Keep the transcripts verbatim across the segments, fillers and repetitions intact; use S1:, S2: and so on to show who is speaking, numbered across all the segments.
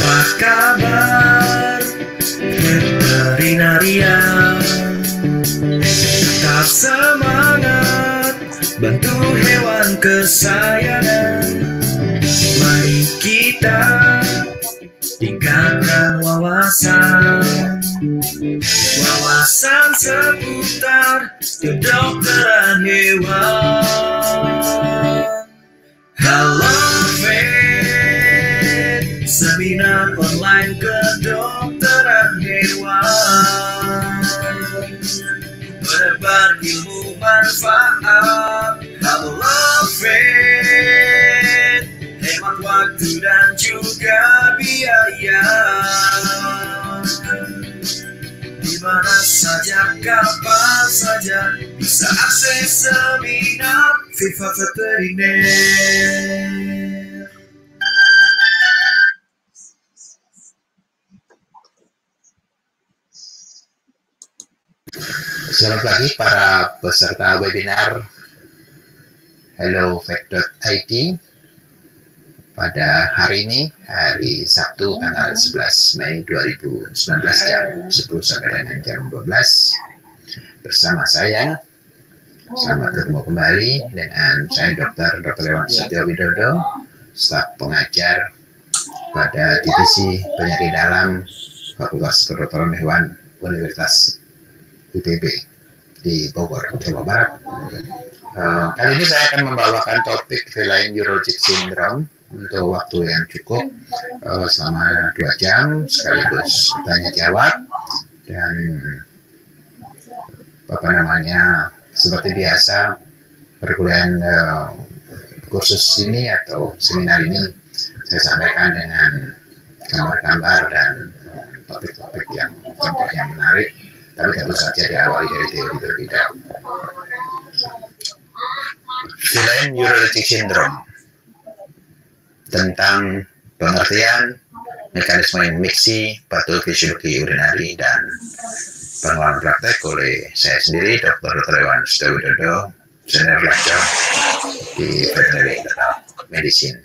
S1: Apa kabar veterinarian? Tetap semangat bantu hewan kesayangan. Mari kita tingkatkan wawasan, wawasan seputar kedokteran hewan. Halo Vet, seminar online kedokteran hewan, menebar ilmu manfaat. Halo Vet, hemat waktu dan juga biaya. Dimana saja, kapan saja bisa akses seminar Viva Veteriner.
S2: Selamat pagi para peserta webinar Hello Vet dot I D. Pada hari ini, hari Sabtu tanggal sebelas Mei dua ribu sembilan belas jam sepuluh sampai dengan jam dua belas, bersama saya. Selamat ketemu kembali dengan saya Dokter Dokter Lewan Setio Widodo, staf pengajar pada Divisi Penyakit Dalam Fakultas Kedokteran Hewan Universitas I P B di Bogor, Jawa Barat. Uh, kali ini saya akan membawakan topik Feline Urologic Syndrome untuk waktu yang cukup uh, selama dua jam, sekaligus tanya jawab dan apa namanya, seperti biasa perkuliahan uh, kursus ini atau seminar ini saya sampaikan dengan gambar-gambar dan topik-topik yang contohnya menarik, tapi tentu saja diawali dari teori terlebih dahulu. Feline Urologic Syndrome tentang pengertian mekanisme miksi, patofisiologi urinari, dan pengelolaan praktek oleh saya sendiri, Dokter Dokter Lewan Setio Widodo, senior lecturer di Veterinary Medicine.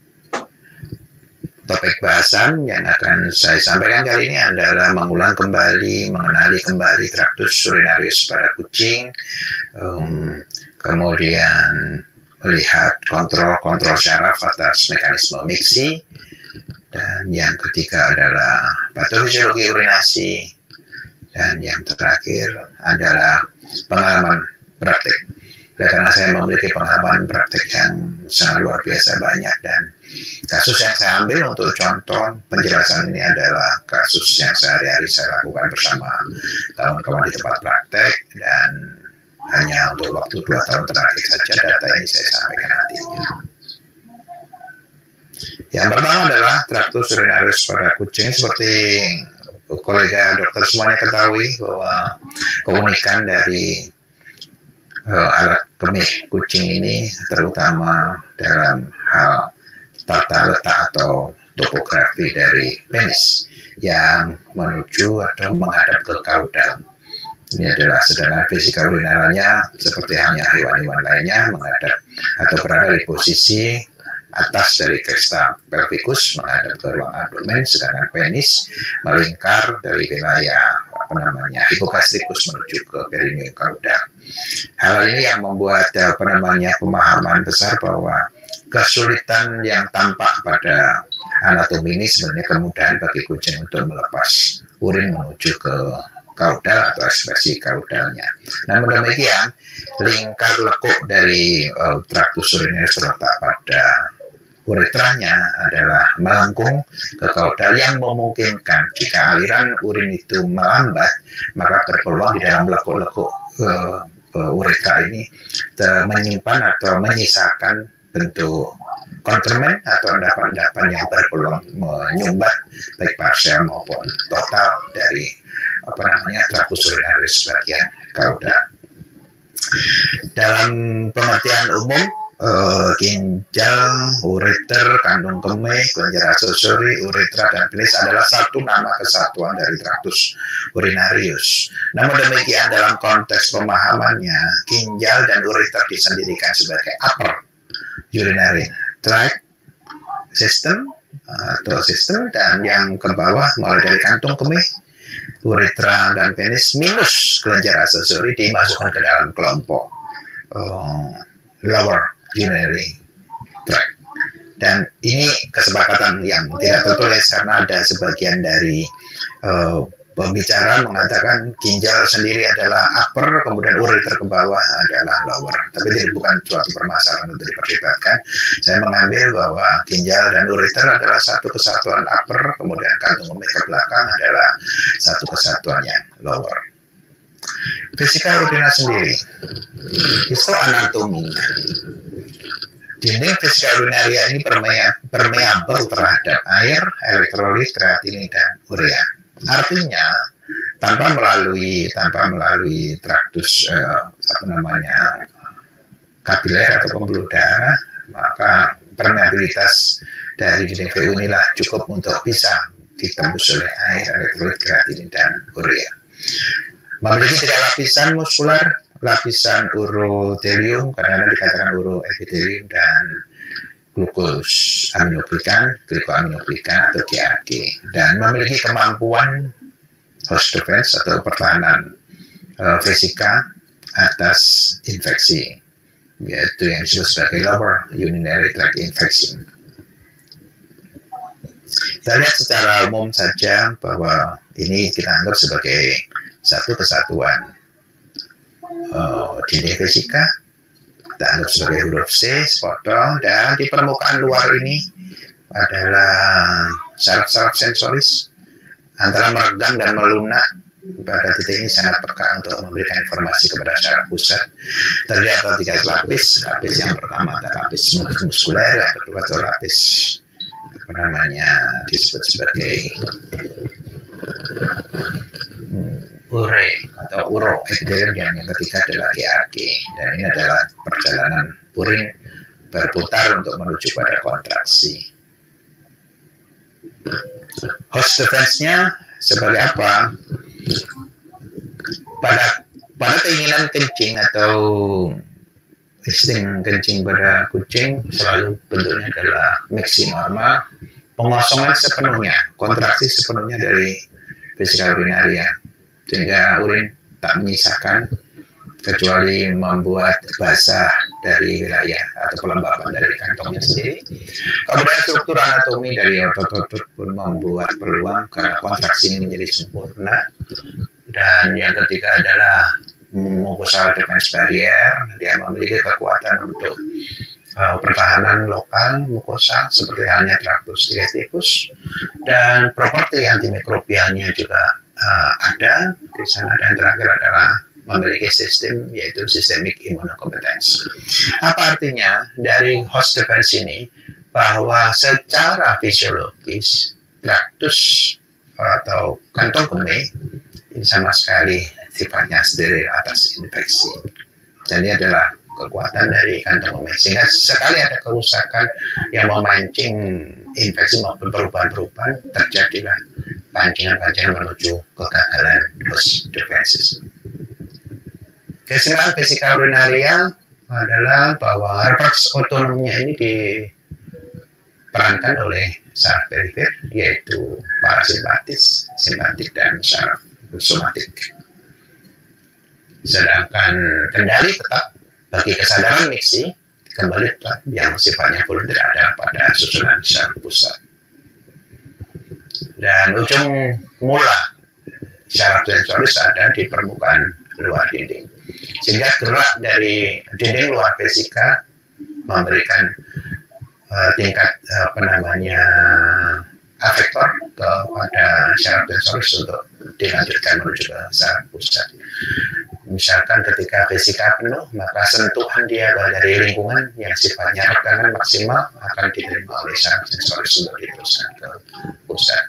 S2: Topik bahasan yang akan saya sampaikan kali ini adalah mengulang kembali, mengenali kembali traktus urinarius pada kucing, um, kemudian melihat kontrol-kontrol syaraf atas mekanisme miksi, dan yang ketiga adalah patofisiologi urinasi, dan yang terakhir adalah pengalaman praktik. Karena saya memiliki pengalaman praktik yang sangat luar biasa banyak, dan kasus yang saya ambil untuk contoh penjelasan ini adalah kasus yang sehari-hari saya lakukan bersama kawan-kawan di tempat praktek, dan hanya untuk waktu dua tahun terakhir saja data ini saya sampaikan nantinya. Yang pertama adalah traktus urinarius pada kucing. Seperti kolega dokter semuanya ketahui bahwa keunikan dari uh, alat kemih kucing ini terutama dalam hal tata letak atau topografi dari penis yang menuju atau menghadap ke kaudal. Ini adalah sedangkan fisika urinarnya seperti halnya hewan-hewan lainnya menghadap atau berada di posisi atas dari cresta pelvikus menghadap ke ruang abdomen, sedangkan penis melingkar dari wilayah apa namanya hipogastrikus menuju ke perineum kaudal. Hal ini yang membuat apa namanya pemahaman besar bahwa kesulitan yang tampak pada anatomi ini sebenarnya kemudahan bagi kucing untuk melepas urin menuju ke kaudal atau ekspresi kaudalnya. Namun demikian, lingkar lekuk dari uh, traktus urinarius terletak pada uretranya adalah melengkung ke kaudal yang memungkinkan jika aliran urin itu melambat, maka berpeluang di dalam lekuk-lekuk uh, uh, uretra ini menyimpan atau menyisakan bentuk kontermen atau endapan-endapan yang berpeluang menyumbat baik parsial maupun total dari apa namanya traktus urinarius bagian kaudal. Dalam pengertian umum, uh, ginjal, ureter, kandung kemih, kelenjar aksesori, uretra, dan penis adalah satu nama kesatuan dari traktus urinarius. Namun demikian dalam konteks pemahamannya, ginjal dan ureter disendirikan sebagai upper urinary tract system, atau sistem, dan yang ke bawah mulai dari kantung kemih, uretra dan penis minus kelenjar aksesori dimasukkan ke dalam kelompok uh, lower urinary tract. Dan ini kesepakatan yang tidak tertulis karena ada sebagian dari uh, pembicara mengatakan ginjal sendiri adalah upper, kemudian ureter ke bawah adalah lower. Tapi ini bukan suatu permasalahan untuk diperdebatkan. Saya mengambil bahwa ginjal dan ureter adalah satu kesatuan upper, kemudian kantung kemih ke belakang adalah satu kesatuan yang lower. Vesika urina sendiri, histoanatomi. Dinding vesika urinaria ini permeabel terhadap air, elektrolit, kreatinin, dan urea. Artinya tanpa melalui tanpa melalui traktus eh, apa namanya kapiler atau pembuluh darah, maka permeabilitas dari dinding V U inilah cukup untuk bisa ditembus oleh air, elektrolit, kreatinin, dan urea. Memiliki tiga lapisan muskular, lapisan urotelium, kadang-kadang dikatakan uroepitelium, dan glukos aminoglikan, glikoaminoglikan atau G A G, dan memiliki kemampuan host defense atau pertahanan uh, vesika atas infeksi, yaitu yang disebut sebagai lower urinary tract infection. Kita lihat secara umum saja bahwa ini kita anggap sebagai satu kesatuan uh, dinding vesika. Kita anggap sebagai huruf C, sepotong, dan di permukaan luar ini adalah saraf-saraf sensoris antara meregang dan melunak. Pada titik ini sangat peka untuk memberikan informasi kepada saraf pusat. Terdiri atas tiga lapis. Lapis yang pertama adalah lapis muskuler, yang kedua adalah lapis apa namanya disebut sebagai ure atau uroepitelium, dan yang ketiga adalah G A G, dan ini adalah perjalanan urin berputar untuk menuju pada kontraksi. Host defense-nya sebagai apa? Pada pada keinginan kencing atau insting kencing pada kucing selalu bentuknya adalah mixing normal, pengosongan sepenuhnya, kontraksi sepenuhnya dari vesika urinaria, sehingga urin tak menyisakan kecuali membuat basah dari wilayah atau pelembapan dari kantongnya sendiri. Kemudian struktur anatomi dari otot-otot pun membuat peluang karena kontraksi ini menjadi sempurna. Dan yang ketiga adalah mucosal defense barrier, dia memiliki kekuatan untuk uh, pertahanan lokal mukosa seperti halnya traktus digestivus, dan properti antimikrobialnya juga uh, ada di sana. Dan terakhir adalah memiliki sistem, yaitu systemic immunocompetence. Apa artinya dari host defense ini? Bahwa secara fisiologis traktus atau kantong kemih ini sama sekali sifatnya steril atas infeksi. Jadi adalah kekuatan dari kantong kemih, sehingga sekali ada kerusakan yang memancing infeksi maupun perubahan-perubahan, terjadilah pancingan-pancingan menuju kegagalan host defenses. Kesimpulan vesika urinaria adalah bahwa refleks otonomnya ini diperankan oleh saraf perifer, yaitu parasimpatis, simpatik, dan saraf somatik. Sedangkan kendali tetap bagi kesadaran miksi kembali tetap yang sifatnya volunteer ada pada susunan saraf pusat. Dan ujung mula saraf sensoris ada di permukaan luar dinding, sehingga gerak dari dinding luar vesika memberikan uh, tingkat uh, apa namanya afektor kepada saraf sensoris untuk dilanjutkan menuju ke saraf pusat. Misalkan ketika vesika penuh, maka sentuhan dia dari lingkungan yang sifatnya regangan maksimal akan diterima oleh saraf sensoris untuk diteruskan ke pusat.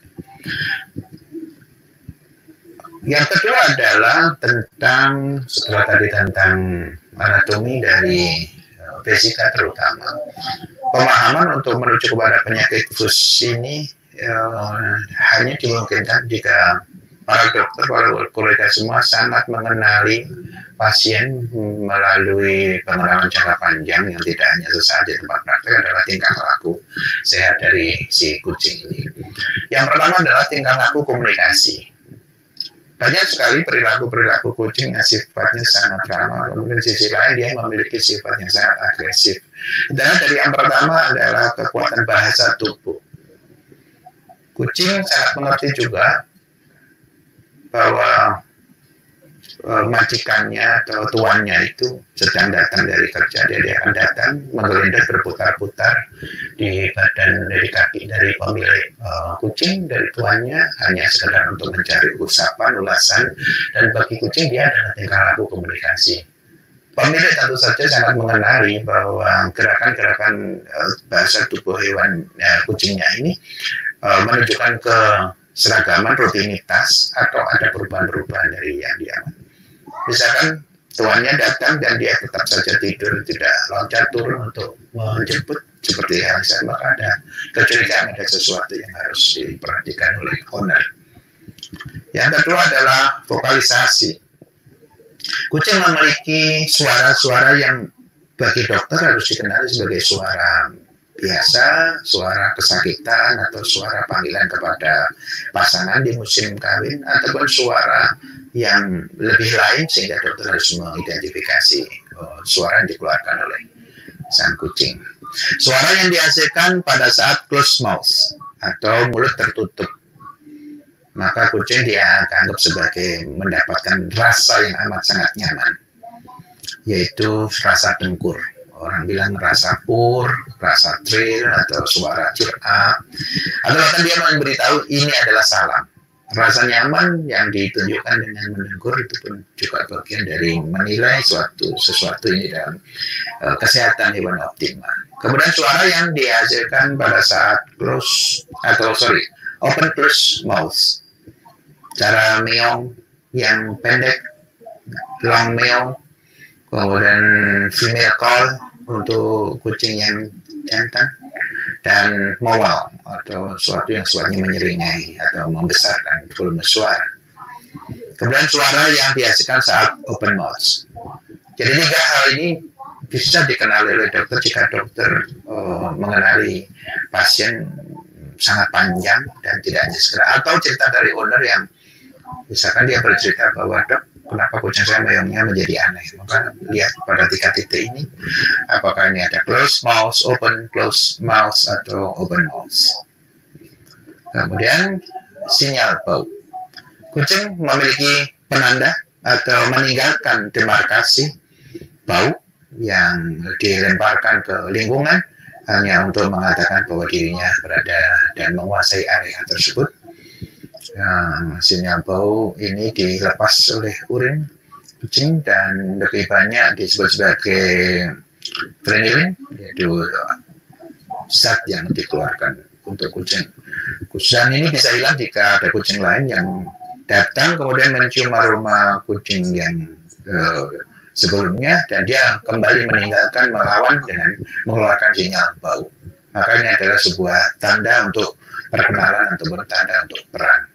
S2: Yang kedua adalah tentang, setelah tadi tentang anatomi dari vesika terutama, pemahaman untuk menuju kepada penyakit fus ini eh, hanya dimungkinkan jika para dokter, para kolega semua sangat mengenali pasien melalui pengenalan jangka panjang yang tidak hanya sesaat di tempat praktek, praktek adalah tingkah laku sehat dari si kucing ini. Yang pertama adalah tingkah laku komunikasi. Banyak sekali perilaku-perilaku kucing yang sifatnya sangat ramah, kemudian sisi lain dia memiliki sifat yang sangat agresif. Dan dari yang pertama adalah kekuatan bahasa tubuh. Kucing sangat mengerti juga bahwa e, majikannya atau tuannya itu sedang datang dari kerja, dia, dia akan datang menggelinda berputar-putar di badan, dari kaki dari pemilik e, kucing, dari tuannya, hanya sekedar untuk mencari usapan, ulasan, dan bagi kucing dia adalah tingkah laku komunikasi. Pemilik tentu saja sangat mengenali bahwa gerakan-gerakan e, bahasa tubuh hewan e, kucingnya ini e, menunjukkan ke seragaman, rutinitas, atau ada perubahan-perubahan dari yang dia. Misalkan tuannya datang dan dia tetap saja tidur, tidak loncat turun untuk menjemput seperti yang saya, maka ada kecurigaan, ada sesuatu yang harus diperhatikan oleh owner. Yang kedua adalah vokalisasi. Kucing memiliki suara-suara yang bagi dokter harus dikenali sebagai suara biasa, suara kesakitan, atau suara panggilan kepada pasangan di musim kawin, ataupun suara yang lebih lain sehingga dokter harus mengidentifikasi uh, suara yang dikeluarkan oleh sang kucing. Suara yang dihasilkan pada saat closed mouth atau mulut tertutup, maka kucing dia anggap sebagai mendapatkan rasa yang amat sangat nyaman, yaitu rasa dengkur. Orang bilang rasa pur, rasa thrill, atau suara cheer up, atau bahkan dia memberitahu ini adalah salam. Rasa nyaman yang ditunjukkan dengan mendengkur itu pun juga bagian dari menilai suatu sesuatu ini dalam uh, kesehatan hewan optimal. Kemudian suara yang dihasilkan pada saat close atau sorry open close mouth, cara meong yang pendek, long meong, kemudian female call untuk kucing yang jantan, dan mowal atau suatu yang suaranya menyeringai atau membesarkan volume suara. Kemudian suara yang dihasilkan saat open mouth. Jadi tiga hal ini bisa dikenali oleh dokter jika dokter uh, mengenali pasien sangat panjang dan tidak hanya segera, atau cerita dari owner yang misalkan dia bercerita bahwa dok, kenapa kucing saya meongnya menjadi aneh, maka lihat pada tiga titik ini apakah ini ada close mouth, open close mouth, atau open mouth. Kemudian sinyal bau. Kucing memiliki penanda atau meninggalkan demarkasi bau yang dilemparkan ke lingkungan hanya untuk mengatakan bahwa dirinya berada dan menguasai area tersebut. Nah, sinyal bau ini dilepas oleh urin kucing dan lebih banyak disebut sebagai frenulin, yaitu zat yang dikeluarkan untuk kucing. Kucing ini bisa hilang jika ada kucing lain yang datang kemudian mencium aroma kucing yang uh, sebelumnya dan dia kembali meninggalkan melawan dengan mengeluarkan sinyal bau. Maka ini adalah sebuah tanda untuk perkenalan atau tanda untuk perang.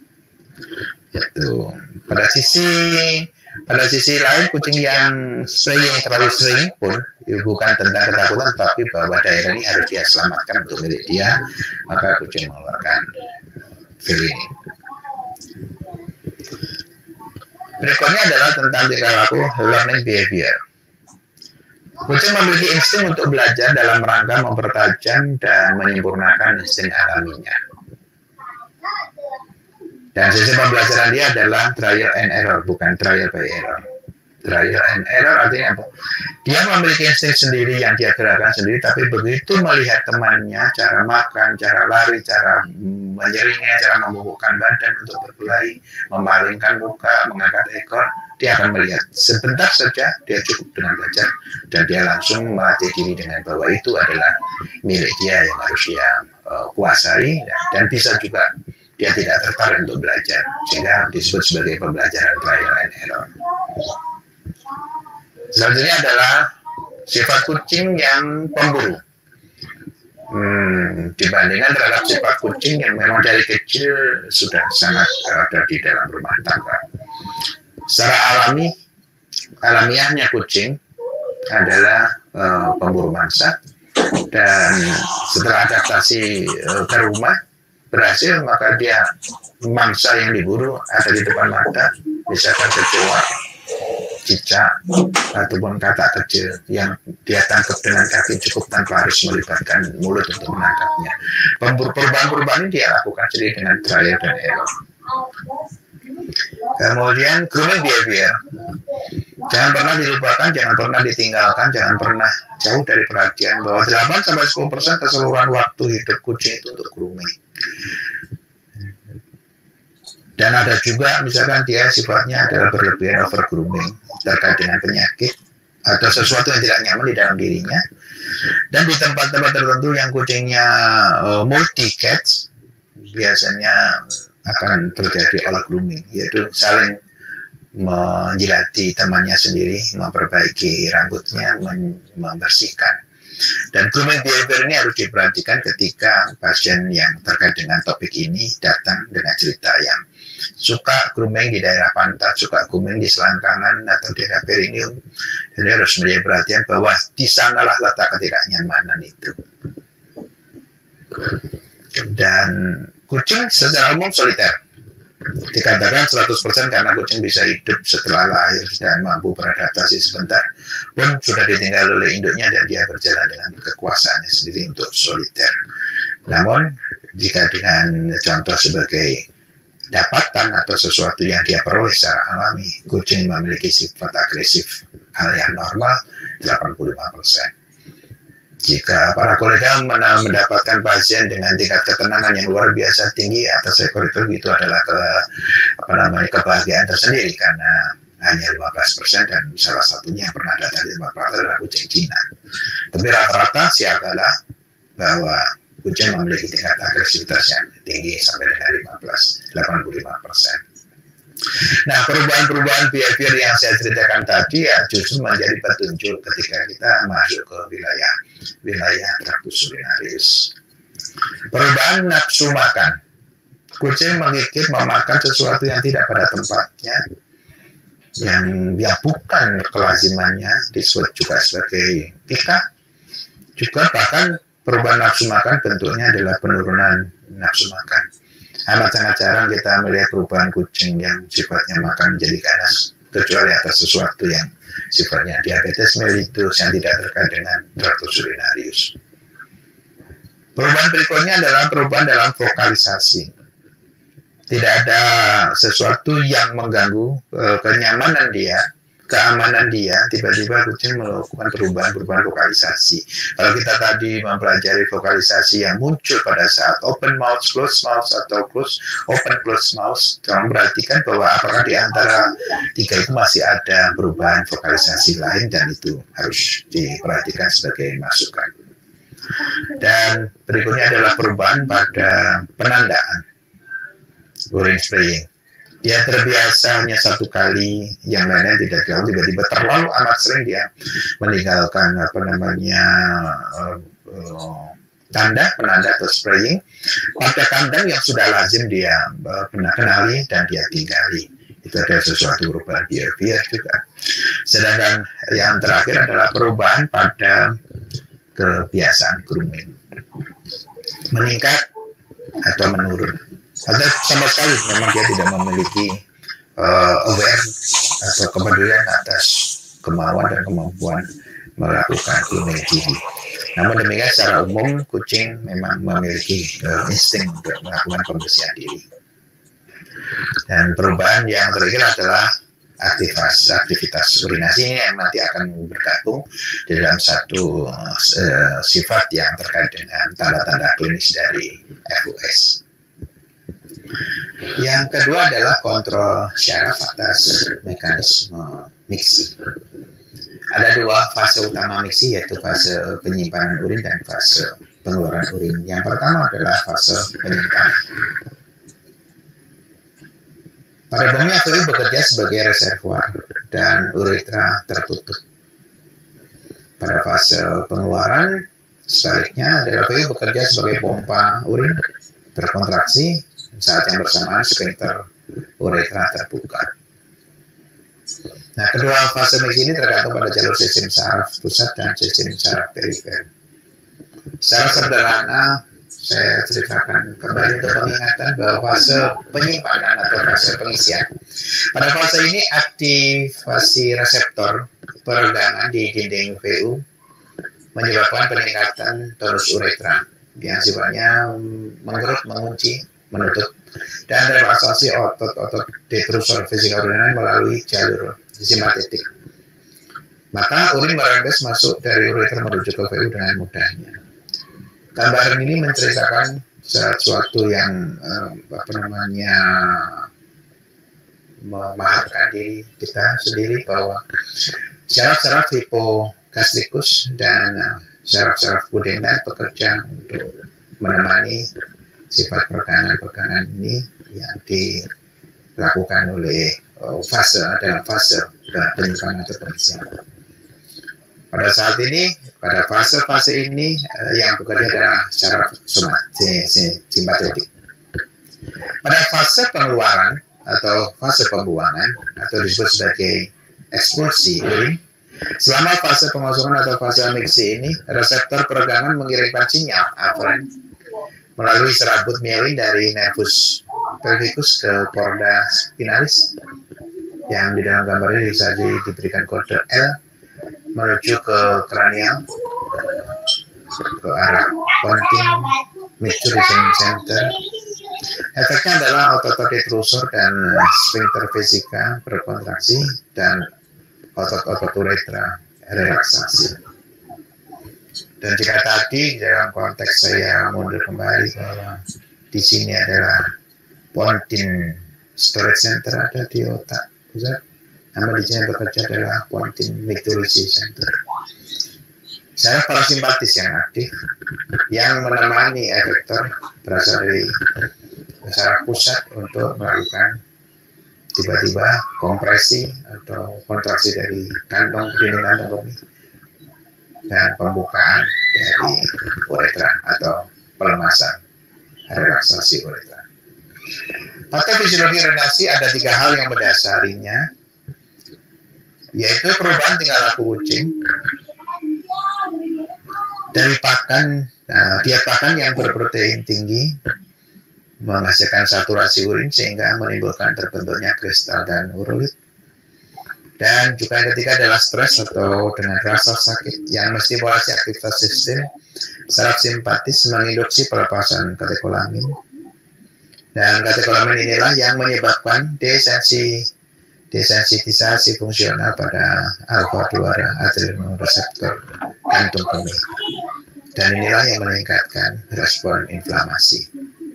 S2: Itu pada sisi pada sisi lain kucing yang sering yang terlalu sering pun ya, bukan tentang ketakutan, tapi bahwa daerah ini harus dia selamatkan untuk milik dia, maka kucing mengeluarkan feel ini. Berikutnya adalah tentang tingkah laku learning behavior. Kucing memiliki insting untuk belajar dalam rangka mempertajam dan menyempurnakan insting alaminya. Dan sistem pembelajaran dia adalah trial and error, bukan trial by error. Trial and error artinya apa? Dia memiliki insting sendiri yang dia gerakkan sendiri, tapi begitu melihat temannya, cara makan, cara lari, cara menyeringnya, cara membungkukkan badan untuk berkelahi, memalingkan muka, mengangkat ekor, dia akan melihat. Sebentar saja dia cukup dengan belajar, dan dia langsung melatih diri dengan bahwa itu adalah milik dia yang harus dia uh, kuasai, dan bisa juga dia tidak tertarik untuk belajar, sehingga disebut sebagai pembelajaran trial and error. Selanjutnya adalah sifat kucing yang pemburu. Hmm, dibandingkan terhadap sifat kucing yang memang dari kecil sudah sangat ada di dalam rumah tangga. Secara alami, alamiahnya kucing adalah uh, pemburu mangsa, dan setelah adaptasi uh, ke rumah berhasil, maka dia mangsa yang diburu ada di depan mata, misalkan kecoa, cicak, ataupun katak kecil yang dia tangkap dengan kaki cukup tanpa harus melibatkan mulut untuk menangkapnya. Perubahan-perubahan ini dia lakukan sendiri dengan trial dan error. Kemudian grooming behavior, jangan pernah dilupakan, jangan pernah ditinggalkan, jangan pernah jauh dari perhatian bahwa delapan sampai sepuluh persen keseluruhan waktu hidup kucing itu untuk grooming. Dan ada juga misalkan dia sifatnya adalah berlebihan over grooming terkait dengan penyakit atau sesuatu yang tidak nyaman di dalam dirinya. Dan di tempat-tempat tertentu yang kucingnya uh, multi cats, biasanya akan terjadi all grooming, yaitu saling menjilati temannya sendiri, memperbaiki rambutnya, membersihkan. Dan grooming behavior ini harus diperhatikan ketika pasien yang terkait dengan topik ini datang dengan cerita yang suka grooming di daerah pantat, suka grooming di selangkangan atau di daerah perineum. Jadi harus menjadi perhatian bahwa di sanalah letak ketidaknyamanan itu. Dan kucing secara umum soliter. Dikatakan seratus persen karena kucing bisa hidup setelah lahir dan mampu beradaptasi sebentar pun sudah ditinggal oleh induknya dan dia berjalan dengan kekuasaannya sendiri untuk soliter. Namun jika dengan contoh sebagai dapatan atau sesuatu yang dia peroleh secara alami, kucing memiliki sifat agresif, hal yang normal delapan puluh lima persen. Jika para kolega mendapatkan pasien dengan tingkat ketenangan yang luar biasa tinggi atas ekor itu, itu adalah ke, apa namanya, kebahagiaan tersendiri karena hanya lima belas persen dan salah satunya yang pernah datang di tempat praktek adalah kucing Cina. Tapi rata-rata siagalah bahwa kucing memiliki tingkat agresivitas yang tinggi sampai dengan lima belas, delapan puluh lima persen. Nah, perubahan-perubahan behavior yang saya ceritakan tadi ya justru menjadi petunjuk ketika kita masuk ke wilayah wilayah traktus urinaris. Perubahan nafsu makan. Kucing menggigit, memakan sesuatu yang tidak pada tempatnya, yang yang bukan kelazimannya, disebut juga sebagai pika. Juga bahkan perubahan nafsu makan bentuknya adalah penurunan nafsu makan. Amat sangat jarang kita melihat perubahan kucing yang sifatnya makan menjadi ganas, kecuali atas sesuatu yang sifatnya diabetes mellitus yang tidak terkait dengan traktus urinarius. Perubahan berikutnya adalah perubahan dalam vokalisasi. Tidak ada sesuatu yang mengganggu uh, kenyamanan dia, keamanan dia, tiba-tiba kucing melakukan perubahan-perubahan vokalisasi. Kalau kita tadi mempelajari vokalisasi yang muncul pada saat open mouth, close mouth, atau close open close mouth, tolong perhatikan bahwa apakah di antara tiga itu masih ada perubahan vokalisasi lain, dan itu harus diperhatikan sebagai masukan. Dan berikutnya adalah perubahan pada penandaan, urine spraying. Dia terbiasa hanya satu kali, yang lainnya tidak jauh, tiba-tiba terlalu amat sering dia meninggalkan apa namanya uh, uh, tanda, penanda atau spraying pada kandang yang sudah lazim dia uh, pernah kenali dan dia tinggali. Itu adalah sesuatu perubahan behavior juga. Sedangkan yang terakhir adalah perubahan pada kebiasaan grooming, meningkat atau menurun. Atau sama sekali memang dia tidak memiliki uh, aware atau kepedulian atas kemauan dan kemampuan melakukan grooming diri. Namun demikian secara umum kucing memang memiliki uh, insting untuk melakukan pembersihan diri. Dan perubahan yang terakhir adalah aktivitas aktivitas urinasi ini yang nanti akan bergabung di dalam satu uh, sifat yang terkait dengan tanda-tanda klinis dari F U S. Yang kedua adalah kontrol syaraf atas mekanisme miksi. Ada dua fase utama miksi, yaitu fase penyimpanan urin dan fase pengeluaran urin. Yang pertama adalah fase penyimpanan. Pada umumnya F U S bekerja sebagai reservoir dan uretra tertutup. Pada fase pengeluaran, sebaliknya adalah F U S bekerja sebagai pompa urin terkontraksi. Saat yang bersamaan sphincter uretra terbuka. Nah, kedua fase miksi ini tergantung pada jalur sistem saraf pusat dan sistem saraf perifer. Secara sederhana, saya ceritakan kembali untuk peningatan bahwa fase penyimpanan atau fase pengisian. Pada fase ini aktivasi reseptor peregangan di dinding V U menyebabkan peningkatan tonus uretra yang sifatnya menggerut, mengunci, menutup, dan relaksasi otot-otot detrusor vesika uriner melalui jalur simpatetik. Maka urin merembes masuk dari uretra menuju ke V U dengan mudahnya. Gambaran ini menceritakan sesuatu yang eh, apa namanya memahamkan diri kita sendiri bahwa syaraf-syaraf hipogastrikus dan syaraf-syaraf pudendal bekerja untuk menemani sifat perkanan-perkanan ini yang dilakukan oleh uh, fase dalam fase penyimpanan atau pengisian. Pada saat ini, pada fase-fase ini uh, yang bekerja adalah syaraf simpatetik. Pada fase pengeluaran atau fase pembuangan atau disebut sebagai ekspulsi urin, selama fase pemasukan atau fase mixi ini, reseptor peregangan mengirimkan sinyal aferen melalui serabut myelin dari nervus pelvikus ke chorda spinalis yang di dalam gambar ini bisa di, diberikan kode L menuju ke kranial ke arah pointing maturation center. Efeknya adalah otot-otot detrusor dan sphincter vesika berkontraksi dan otot-otot uretra relaksasi. Dan jika tadi dalam konteks saya mundur kembali bahwa di sini adalah pointing storage center ada di otak pusat, nama di sini bekerja adalah pointing maturation center. Saya parasimpatis yang aktif yang menemani efektor berasal dari saraf pusat untuk melakukan tiba-tiba kompresi atau kontraksi dari kantong dinding kantong kemih dan pembukaan dari uretra atau pelemasan relaksasi uretra. Patofisiologi renasi ada tiga hal yang mendasarinya, yaitu perubahan tingkah laku kucing dari pakan nah, diet pakan yang berprotein tinggi menghasilkan saturasi urin sehingga menimbulkan terbentuknya kristal dan urolit. Dan juga yang ketiga adalah stres atau dengan rasa sakit yang menstimulasi aktivitas sistem saraf simpatis menginduksi pelepasan katekolamin. Dan katekolamin inilah yang menyebabkan desensi desensitisasi fungsional pada alfa dua adrenoreseptor kantung kemih. Dan inilah yang meningkatkan respon inflamasi.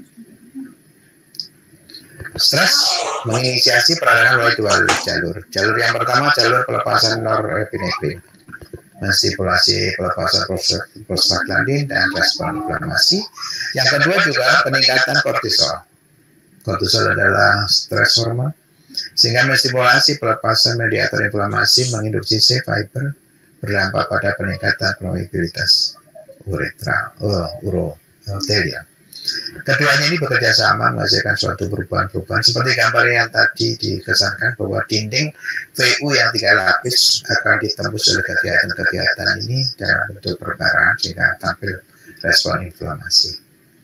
S2: Stres menginisiasi peradangan melalui dua jalur. Jalur yang pertama jalur pelepasan norepinefrin, menstimulasi pelepasan prostaglandin dan respon inflamasi. Yang kedua juga peningkatan kortisol. Kortisol adalah stres hormon sehingga menstimulasi pelepasan mediator inflamasi menginduksi C fiber berdampak pada peningkatan permeabilitas uretra, uh, urotelia. Keduanya ini bekerja sama menghasilkan suatu perubahan-perubahan seperti gambar yang tadi dikesankan bahwa dinding V U yang tiga lapis akan ditembus oleh kegiatan-kegiatan ini dalam bentuk perbarahan sehingga tampil respon inflamasi.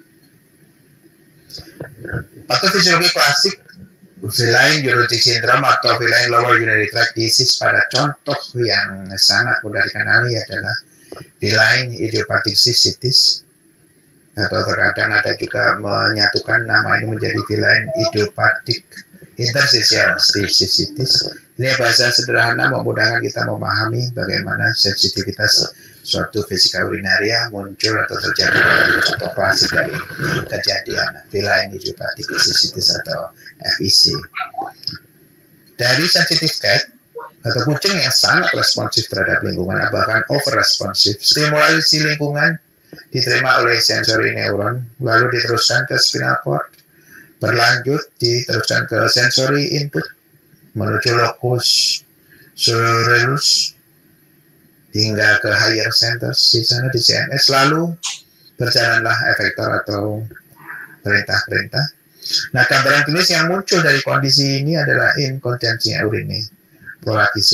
S2: Patofisiologi klasik feline uritic syndrome atau feline lower urinary tract disease pada contoh yang sangat mudah dikenali adalah feline idiopathic cystitis, atau terkadang ada juga menyatukan nama ini menjadi feline idiopathic interstitial cystitis. Ini bahasa sederhana memudahkan kita memahami bagaimana sensitivitas suatu vesika urinaria muncul atau terjadi pada contoh klasik dari kejadian feline idiopathic cystitis atau F I C. Dari sensitive cat atau kucing yang sangat responsif terhadap lingkungan, bahkan over responsif, stimulasi lingkungan diterima oleh sensory neuron, lalu diteruskan ke spinal cord, berlanjut diteruskan ke sensory input, menuju locus coeruleus, hingga ke higher centers di sana di C N S, lalu berjalanlah efektor atau perintah-perintah. Nah, gambaran klinis yang muncul dari kondisi ini adalah inkontinensia urine,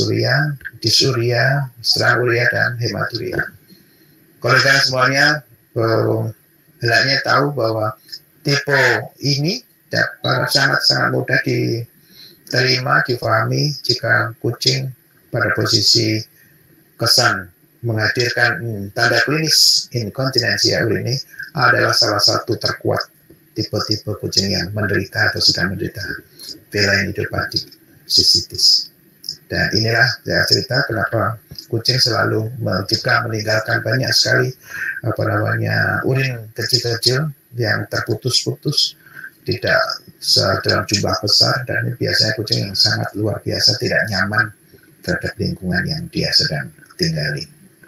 S2: prolakisuria, disuria, stranguria, dan hematuria. Kolega semuanya, uh, hendaknya tahu bahwa tipe ini dapat sangat-sangat mudah diterima, difahami jika kucing pada posisi kesan menghadirkan hmm, tanda klinis inkontinensia urini adalah salah satu terkuat tipe-tipe kucing yang menderita atau sedang menderita feline idiopathic cystitis. Dan inilah saya cerita kenapa kucing selalu jika meninggalkan banyak sekali apa namanya urin kecil-kecil yang terputus-putus, tidak dalam jumlah besar, dan biasanya kucing yang sangat luar biasa tidak nyaman terhadap lingkungan yang dia sedang tinggali.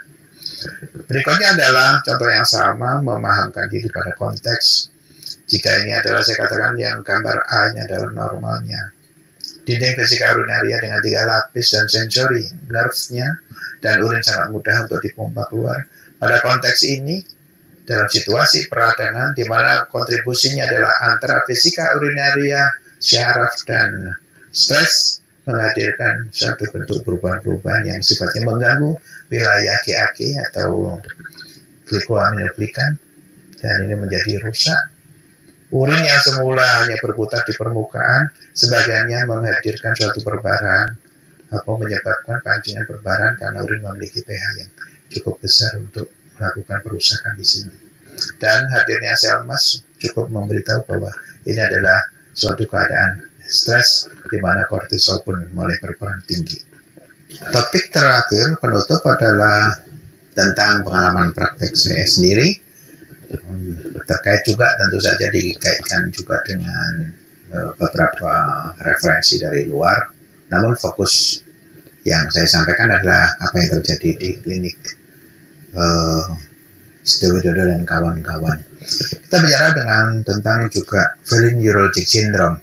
S2: Berikutnya adalah contoh yang sama, memahamkan diri pada konteks. Jika ini adalah, saya katakan yang gambar A ini adalah normalnya. Dinding vesika urinaria dengan tiga lapis dan sensori nerve-nya, dan urin sangat mudah untuk dipompa keluar. Pada konteks ini, dalam situasi peradangan di mana kontribusinya adalah antara vesika urinaria, syaraf, dan stres, menghadirkan suatu bentuk perubahan-perubahan yang sifatnya mengganggu wilayah G A G atau glikoaminoglikan, dan ini menjadi rusak. Urin yang semula hanya berputar di permukaan, sebagiannya menghadirkan suatu perbaran atau menyebabkan pancingan perbaran karena urin memiliki pH yang cukup besar untuk melakukan perusakan di sini. Dan hadirnya sel emas cukup memberitahu bahwa ini adalah suatu keadaan stres di mana kortisol pun mulai berperan tinggi. Topik terakhir penutup adalah tentang pengalaman praktek saya sendiri, terkait juga tentu saja dikaitkan juga dengan beberapa referensi dari luar. Namun fokus yang saya sampaikan adalah apa yang terjadi di klinik uh, Setiaw Widodo dan kawan-kawan. Kita bicara dengan tentang juga feline neurologic syndrome.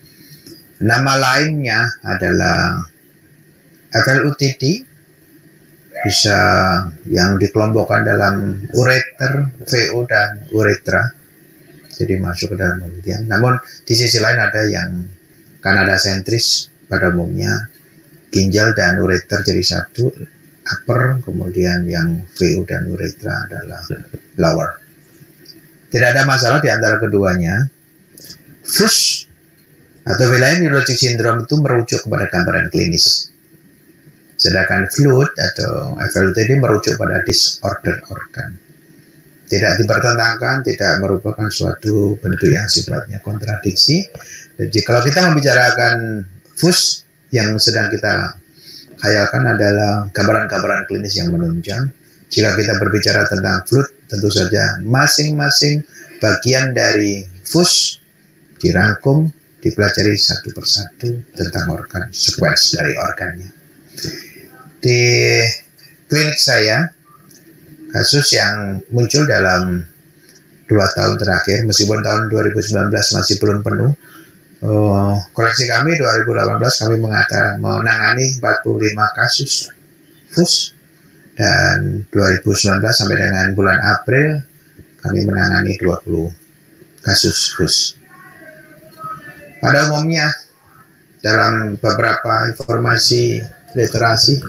S2: Nama lainnya adalah F L U T D, bisa yang dikelompokkan dalam ureter, V O, dan uretra, jadi masuk ke dalam bagian. Namun di sisi lain ada yang Kanada sentris, pada umumnya ginjal dan ureter jadi satu, upper, kemudian yang V O dan uretra adalah lower. Tidak ada masalah di antara keduanya. F U S atau feline neurologic syndrome itu merujuk kepada gambaran klinis. Sedangkan fluid atau F L U T D merujuk pada disorder organ. Tidak dipertentangkan, tidak merupakan suatu bentuk yang sifatnya kontradiksi. Jadi kalau kita membicarakan F U S, yang sedang kita khayalkan adalah gambaran-gambaran klinis yang menunjang. Jika kita berbicara tentang fluid, tentu saja masing-masing bagian dari F U S dirangkum, dipelajari satu persatu tentang organ, sequence dari organnya. Di klinik saya, kasus yang muncul dalam dua tahun terakhir, meskipun tahun dua ribu sembilan belas masih belum penuh, uh, koleksi kami dua ribu delapan belas kami mengatakan menangani empat puluh lima kasus F U S, dan dua ribu sembilan belas sampai dengan bulan April kami menangani dua puluh kasus F U S. Pada umumnya dalam beberapa informasi literasi,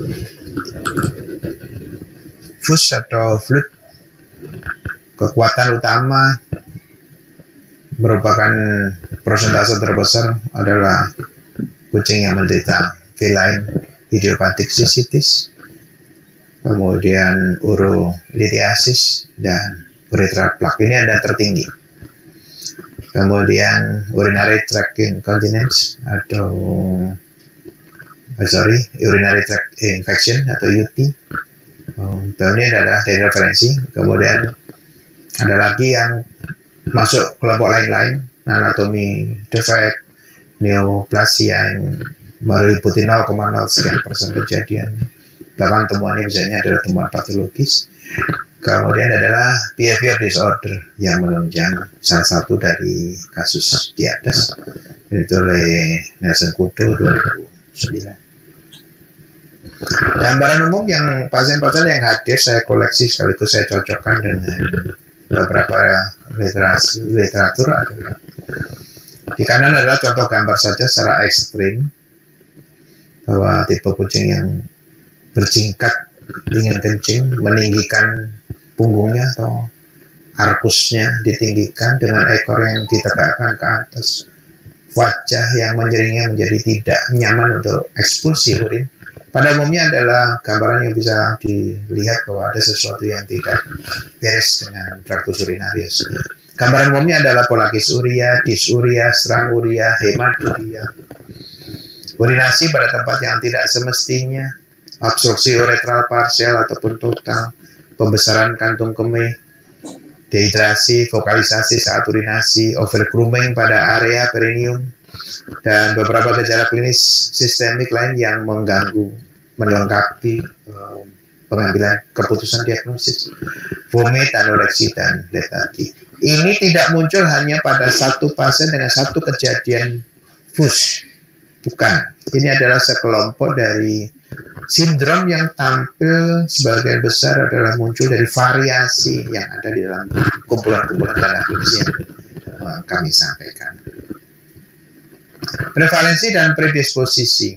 S2: F U S atau fluid kekuatan utama merupakan persentase terbesar adalah kucing yang menderita feline idiopathic cystitis, kemudian urolithiasis, dan urethral plaque. Ini ada tertinggi. Kemudian urinary tract incontinence atau oh, sorry urinary tract infection atau U T. Oh, ini adalah dari referensi. Kemudian ada lagi yang masuk kelompok lain-lain, anatomi defect, neoplasia yang meliputi nol koma nol sekian persen kejadian. Bahkan temuannya biasanya adalah temuan patologis. Kemudian adalah behavior disorder yang menunjang salah satu dari kasus di atas, itu oleh Nelson Kudo dua ribu sembilan. Gambaran umum yang pasien-pasien yang hadir saya koleksi sekaligus saya cocokkan dengan beberapa literasi, literatur adalah di kanan adalah contoh gambar saja secara ekstrim bahwa tipe kucing yang berjingkat ingin kencing, meninggikan punggungnya atau arkusnya ditinggikan dengan ekor yang ditegakkan ke atas, wajah yang menyeringnya menjadi tidak nyaman untuk ekspulsi urin. Pada umumnya adalah gambaran yang bisa dilihat bahwa ada sesuatu yang tidak beres dengan traktus urinarius. Gambaran umumnya adalah polakisuria, disuria, stranguria, hematuria, urinasi pada tempat yang tidak semestinya, absorpsi uretral parsial ataupun total, pembesaran kantung kemih, dehidrasi, vokalisasi saat urinasi, overgrooming pada area perineum, dan beberapa gejala klinis sistemik lain yang mengganggu, melengkapi um, pengambilan keputusan diagnosis, vomit, anoreksi, dan lethargi. Ini tidak muncul hanya pada satu pasien dengan satu kejadian F U S. Bukan, ini adalah sekelompok dari sindrom yang tampil sebagian besar adalah muncul dari variasi yang ada di dalam kumpulan-kumpulan data klinis yang uh, kami sampaikan. Prevalensi dan predisposisi.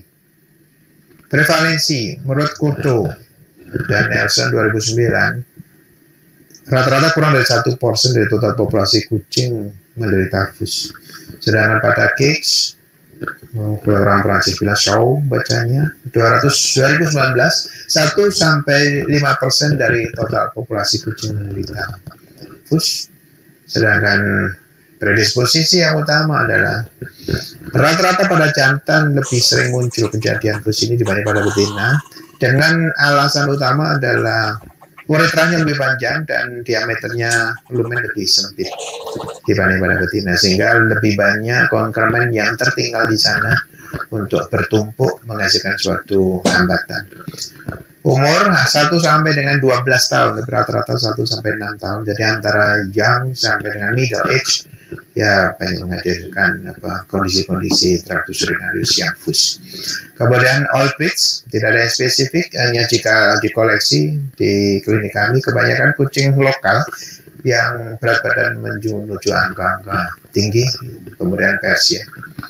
S2: Prevalensi menurut Kuto dan Nelson dua ribu sembilan, rata-rata kurang dari satu persen dari total populasi kucing menderita F U S. Sedangkan pada Cakes, orang Prancis bilang Shaw bacanya dua ribu sembilan belas, satu sampai lima persen dari total populasi kucing menderita F U S. Sedangkan predisposisi yang utama adalah rata-rata pada jantan lebih sering muncul kejadian F U S ini dibanding pada betina, dengan alasan utama adalah uretranya lebih panjang dan diameternya lumen lebih sempit dibanding pada betina, sehingga lebih banyak konkremen yang tertinggal di sana untuk bertumpuk menghasilkan suatu hambatan. Umur satu sampai dengan dua belas tahun, rata-rata satu sampai enam tahun, jadi antara young sampai dengan middle age, ya banyak menghadirkan apa kondisi-kondisi traktus urinarius yang F U S. Kemudian all breeds, tidak ada yang spesifik, hanya jika dikoleksi di klinik kami kebanyakan kucing lokal yang berat badan menuju angka-angka tinggi, kemudian Persia.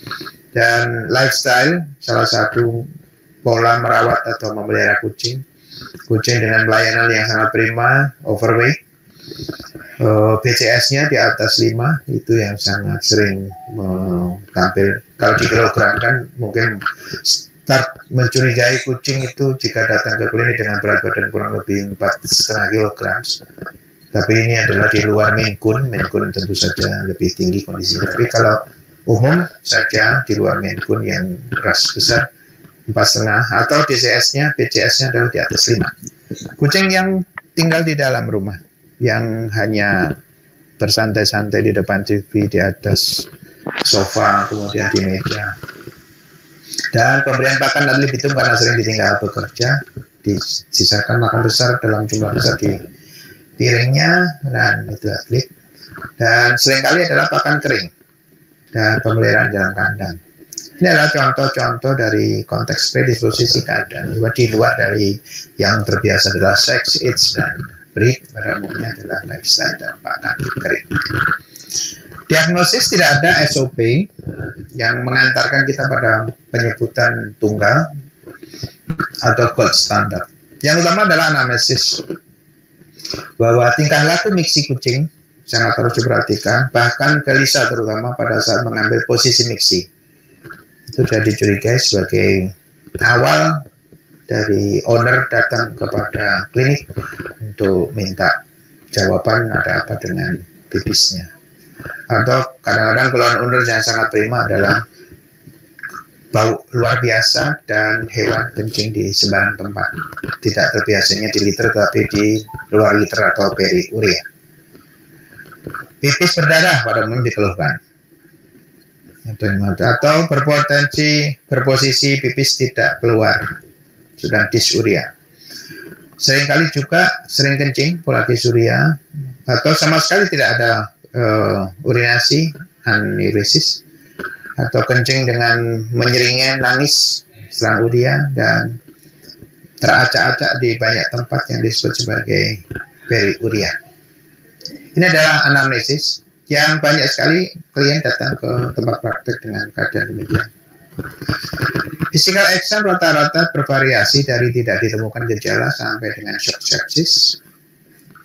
S2: Dan lifestyle, salah satu pola merawat atau memelihara kucing, kucing dengan pelayanan yang sangat prima, overweight, uh, B C S-nya di atas lima, itu yang sangat sering uh, tampil. Kalau dikilogramkan, mungkin start mencurigai kucing itu jika datang ke klinik dengan berat badan kurang lebih empat koma lima kilogram. Tapi ini adalah di luar Maine Coon, Maine Coon tentu saja lebih tinggi kondisinya. Tapi kalau umum saja di luar Maine Coon yang ras besar, empat koma lima, atau D C S-nya, B C S-nya adalah di atas lima. Kucing yang tinggal di dalam rumah, yang hanya bersantai-santai di depan T V, di atas sofa, kemudian di meja. Dan pemberian pakan ad libitum karena sering ditinggal bekerja, disisakan makan besar dalam jumlah besar di piringnya, dan itu atlet. Dan seringkali adalah pakan kering dan pemeliharaan dalam kandang. Ini adalah contoh-contoh dari konteks predisposisi keadaan. Di luar dari yang terbiasa adalah sex, age, dan breed, pada umumnya adalah lifestyle dan pakan kering. Diagnosis tidak ada S O P yang mengantarkan kita pada penyebutan tunggal atau gold standard. Yang utama adalah anamnesis, bahwa tingkah laku miksi kucing sangat harus diperhatikan, bahkan gelisah terutama pada saat mengambil posisi miksi. Itu sudah dicurigai sebagai awal dari owner datang kepada klinik untuk minta jawaban ada apa dengan bibisnya. Atau kadang-kadang keluhan owner yang sangat prima adalah bau luar biasa dan hewan kencing di sembarang tempat. Tidak terbiasanya di liter, tapi di luar liter atau periurea. Pipis berdarah pada umumnya dikeluhkan. Atau berpotensi berposisi pipis tidak keluar, sedang disuria. Seringkali juga sering kencing, polakisuria, atau sama sekali tidak ada uh, urinasi, anuresis, atau kencing dengan menyeringnya, nangis, stranguria, dan teracak-acak di banyak tempat yang disebut sebagai periuria. Ini adalah anamnesis yang banyak sekali klien datang ke tempat praktek dengan keadaan demikian. Physical exam rata-rata bervariasi dari tidak ditemukan gejala sampai dengan shock sepsis.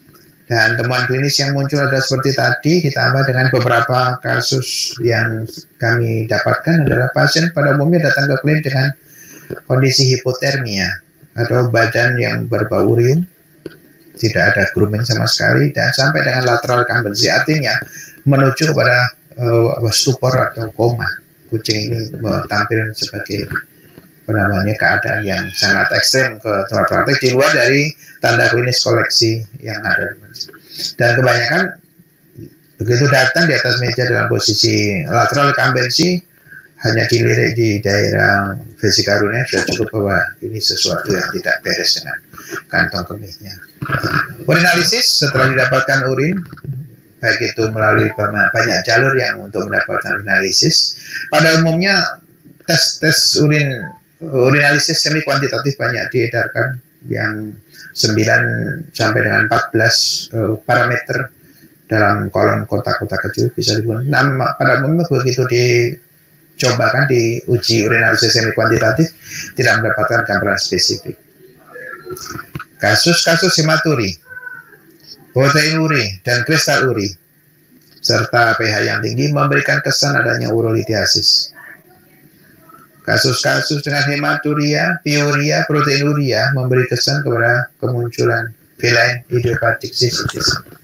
S2: Dan temuan klinis yang muncul adalah seperti tadi, ditambah dengan beberapa kasus yang kami dapatkan adalah pasien pada umumnya datang ke klinik dengan kondisi hipotermia atau badan yang berbau urin, tidak ada grooming sama sekali, dan sampai dengan lateral cambency, artinya menuju kepada uh, stupor atau koma. Kucing ini tampil sebagai namanya keadaan yang sangat ekstrem ke tempat praktek di luar dari tanda klinis koleksi yang ada. Dan kebanyakan begitu datang di atas meja dalam posisi lateral cambency, hanya dilirik di daerah vesikarunia sudah cukup bahwa ini sesuatu yang tidak beres dengan kantong kemihnya. Urinalisis setelah didapatkan urin, baik itu melalui banyak jalur yang untuk mendapatkan urinalisis. Pada umumnya tes-tes urin urinalisis semi kuantitatif banyak diedarkan yang sembilan sampai dengan empat belas uh, parameter dalam kolom kotak-kotak kecil bisa digunakan. Nah, pada umumnya begitu dicobakan diuji urinalisis semi kuantitatif tidak mendapatkan gambaran spesifik. Kasus-kasus hematuri, proteinuri dan kristal uri serta pH yang tinggi memberikan kesan adanya urolithiasis. Kasus-kasus dengan hematuria, piuria, proteinuria memberi kesan kepada kemunculan feline idiopathic cystitis.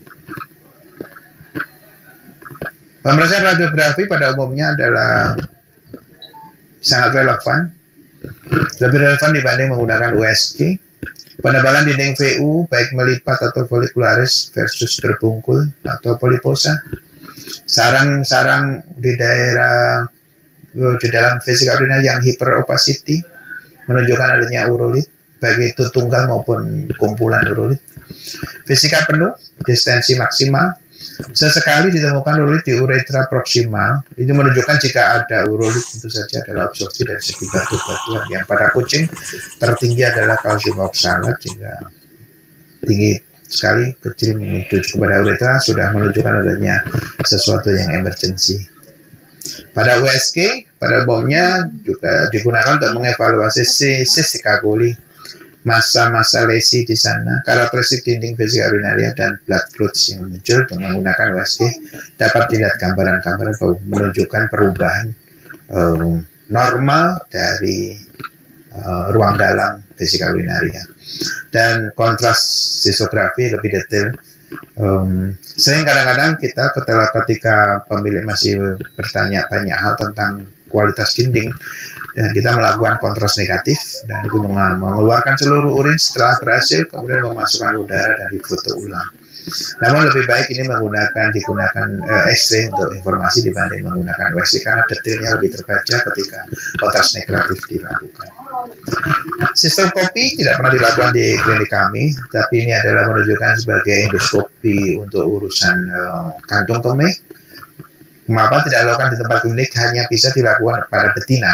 S2: Pemeriksaan radiografi pada umumnya adalah sangat relevan, lebih relevan dibanding menggunakan U S G. Penebalan dinding V U baik melipat atau folikularis versus terbungkul atau poliposa. Sarang-sarang di daerah di dalam vesikarunia yang hyperopacity menunjukkan adanya urolit, baik itu tunggal maupun kumpulan urolit. Vesika penuh, distensi maksimal. Sesekali ditemukan urolit di uretra proksimal. Itu menunjukkan jika ada urolit tentu saja adalah absorpsi dari segi batu-batuan. Yang pada kucing tertinggi adalah kalsium oksalat, jika tinggi sekali kecil menuju kepada uretra sudah menunjukkan adanya sesuatu yang emergency. Pada U S G, pada umumnya juga digunakan untuk mengevaluasi cystic coli, masa-masa lesi di sana, karakteristik dinding vesikaurinaria dan blood clots yang muncul dengan menggunakan U S G dapat dilihat gambaran-gambaran menunjukkan perubahan um, normal dari uh, ruang dalam vesikaurinaria. Dan kontras sistografi lebih detail. Um, sering kadang-kadang kita ketika, ketika pemilik masih bertanya banyak hal tentang kualitas dinding, dan kita melakukan kontras negatif dan itu mengeluarkan seluruh urin setelah berhasil, kemudian memasukkan udara dan difoto ulang. Namun lebih baik ini menggunakan digunakan uh, X-ray untuk informasi dibanding menggunakan U S G karena detailnya lebih terbaca ketika kontras negatif dilakukan. Sistem kopi tidak pernah dilakukan di klinik kami, tapi ini adalah menunjukkan sebagai endoskopi untuk urusan uh, kantung kemih. Mengapa tidak dilakukan di tempat klinik, hanya bisa dilakukan pada betina.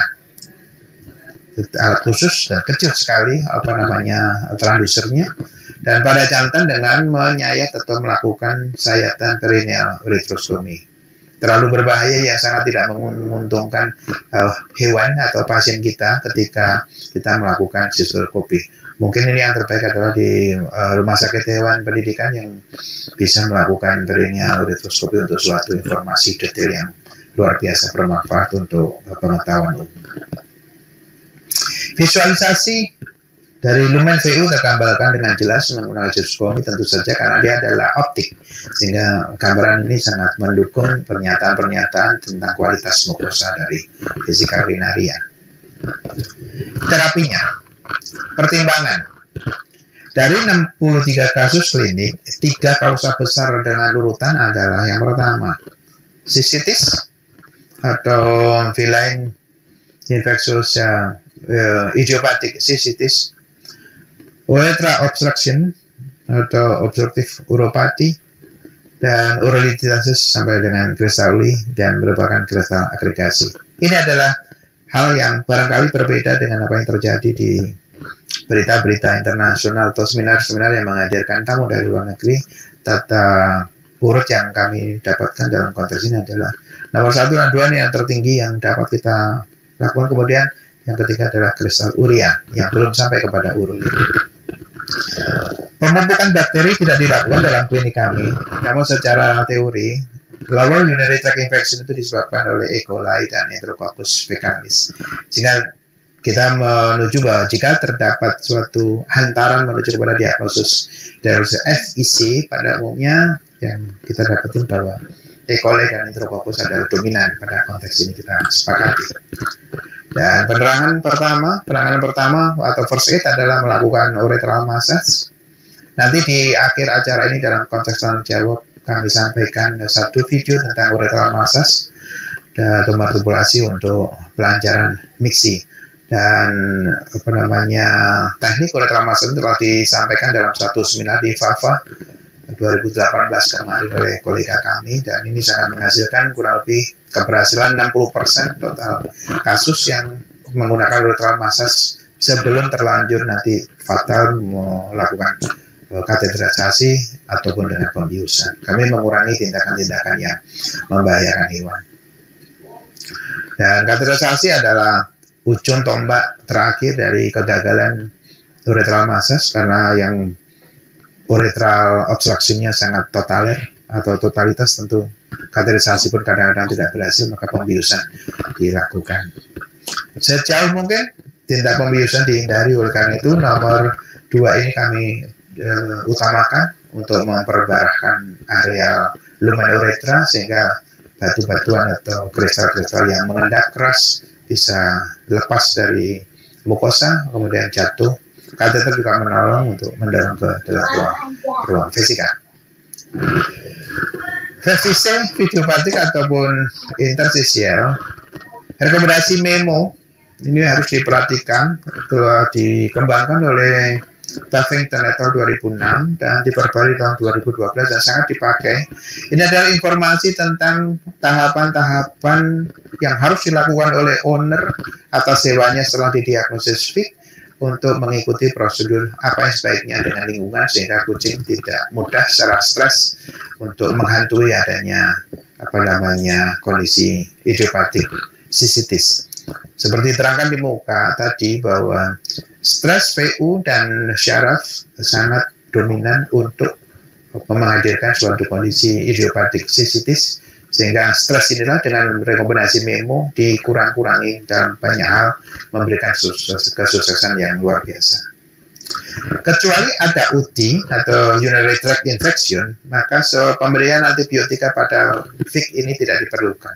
S2: Alat khusus dan kecil sekali, apa namanya, transdusernya. Dan pada jantan dengan menyayat atau melakukan sayatan perineal uretrostomi. Terlalu berbahaya yang sangat tidak menguntungkan uh, hewan atau pasien kita ketika kita melakukan sistoskopi. Mungkin ini yang terbaik adalah di uh, rumah sakit hewan pendidikan yang bisa melakukan perineal uretroskopi untuk suatu informasi detail yang luar biasa bermanfaat untuk uh, pengetahuan umum. Visualisasi dari lumen V U tergambarkan dengan jelas menggunakan sistoskopi tentu saja karena dia adalah optik, sehingga gambaran ini sangat mendukung pernyataan-pernyataan tentang kualitas mukosa dari vesikaurinaria. Terapinya, pertimbangan. Dari enam puluh tiga kasus klinik, tiga kausa besar dengan urutan adalah yang pertama, cystitis atau feline infectious uh, idiopathic cystitis, uretra obstruction atau obstructive uropati, dan urolithiasis sampai dengan kristal uri dan merupakan kristal agregasi. Ini adalah hal yang barangkali berbeda dengan apa yang terjadi di berita-berita internasional atau seminar-seminar yang mengajarkan tamu dari luar negeri. Tata urut yang kami dapatkan dalam konteks ini adalah nomor satu dan dua ini yang tertinggi yang dapat kita lakukan. Kemudian yang ketiga adalah kristal urea yang belum sampai kepada urolit. Pemupukan bakteri tidak dilakukan dalam klinik kami, namun secara teori, global urinary tract infection itu disebabkan oleh E. coli dan Enterococcus faecalis. Sehingga kita menuju bahwa jika terdapat suatu hantaran menuju kepada diagnosis dari F I C, pada umumnya yang kita dapatin bahwa E. coli dan Enterococcus adalah dominan pada konteks ini, kita sepakati. Dan penerangan pertama, penanganan pertama atau first aid adalah melakukan urethral massage. Nanti di akhir acara ini dalam konteks tanya jawab kami sampaikan satu video tentang urethral massage dan manipulasi untuk pelancaran mixi. Dan apa namanya teknik urethral massage telah disampaikan dalam satu seminar di Fava dua ribu delapan belas kemarin oleh kolega kami, dan ini sangat menghasilkan kurang lebih keberhasilan enam puluh persen total kasus yang menggunakan urethral massage sebelum terlanjur nanti fatal melakukan kateterisasi ataupun dengan pembiusan. Kami mengurangi tindakan-tindakan yang membahayakan hewan. Dan kateterisasi adalah ujung tombak terakhir dari kegagalan urethral massage, karena yang urethral obstruction-nya sangat totaler atau totalitas, tentu kateterisasi pun kadang-kadang tidak berhasil, maka pembiusan dilakukan. Sejauh mungkin tindak pembiusan dihindari, oleh karena itu nomor dua ini kami Uh, utamakan untuk memperbarahkan area lumen uretra sehingga batu-batuan atau kristal-kristal yang mengendap keras bisa lepas dari mukosa kemudian jatuh. Kateter juga menolong untuk mendorong ke dalam ruang, ruang vesika. Vesisa, videopatik ataupun interstisial, rekomendasi memo ini harus diperhatikan, telah dikembangkan oleh Buffington et al. dua ribu enam dan diperbarui tahun dua ribu dua belas dan sangat dipakai. Ini adalah informasi tentang tahapan-tahapan yang harus dilakukan oleh owner atas hewanya setelah didiagnosis F I C untuk mengikuti prosedur apa yang sebaiknya dengan lingkungan sehingga kucing tidak mudah secara stres untuk menghantui adanya apa namanya kondisi idiopatik sistitis. Seperti terangkan di muka tadi bahwa stres V U dan syaraf sangat dominan untuk menghadirkan suatu kondisi idiopatik sistitis, sehingga stres inilah dengan rekomendasi memo dikurang-kurangi dalam banyak hal memberikan sukses, kesuksesan yang luar biasa. Kecuali ada U T I atau urinary tract infection, maka so, pemberian antibiotika pada F I C ini tidak diperlukan.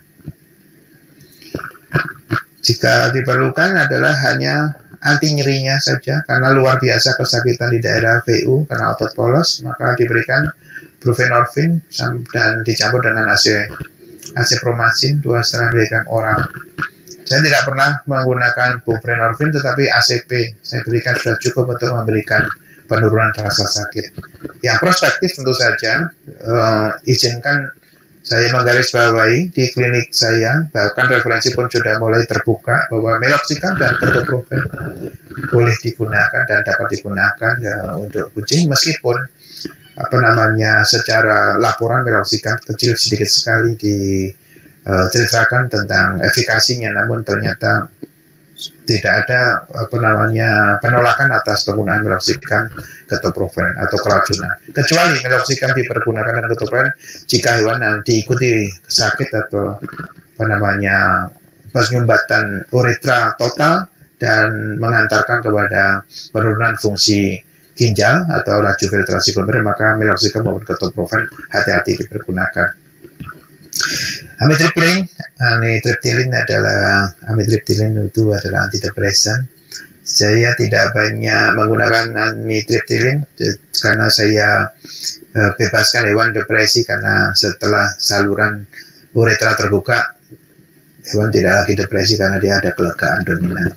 S2: Jika diperlukan adalah hanya anti nyerinya saja, karena luar biasa kesakitan di daerah V U karena otot polos, maka diberikan buprenorfin dan dicampur dengan azithromycin dua setengah miligram oral. Saya tidak pernah menggunakan buprenorfin, tetapi A C P saya berikan sudah cukup untuk memberikan penurunan rasa sakit. Yang prospektif tentu saja uh, izinkan saya menggarisbawahi di klinik saya, bahkan referensi pun sudah mulai terbuka bahwa meloxicam dan ketoprofen boleh digunakan dan dapat digunakan ya, untuk kucing, meskipun apa namanya secara laporan meloxicam kecil sedikit sekali diceritakan uh, tentang efikasinya, namun ternyata tidak ada apa namanya penolakan atas penggunaan meloxicam, ketoprofen atau keracunan. Kecuali meloxicam dipergunakan dan ketoprofen jika hewan diikuti sakit atau apa namanya penyumbatan uretra total dan mengantarkan kepada penurunan fungsi ginjal atau laju filtrasi glomerular, maka meloxicam maupun ketoprofen hati-hati dipergunakan. Amitriptyline, amitriptyline adalah amitriptyline itu adalah antidepresan. Saya tidak banyak menggunakan amitriptyline karena saya uh, bebaskan hewan depresi, karena setelah saluran uretra terbuka hewan tidak lagi depresi karena dia ada kelegaan dominan.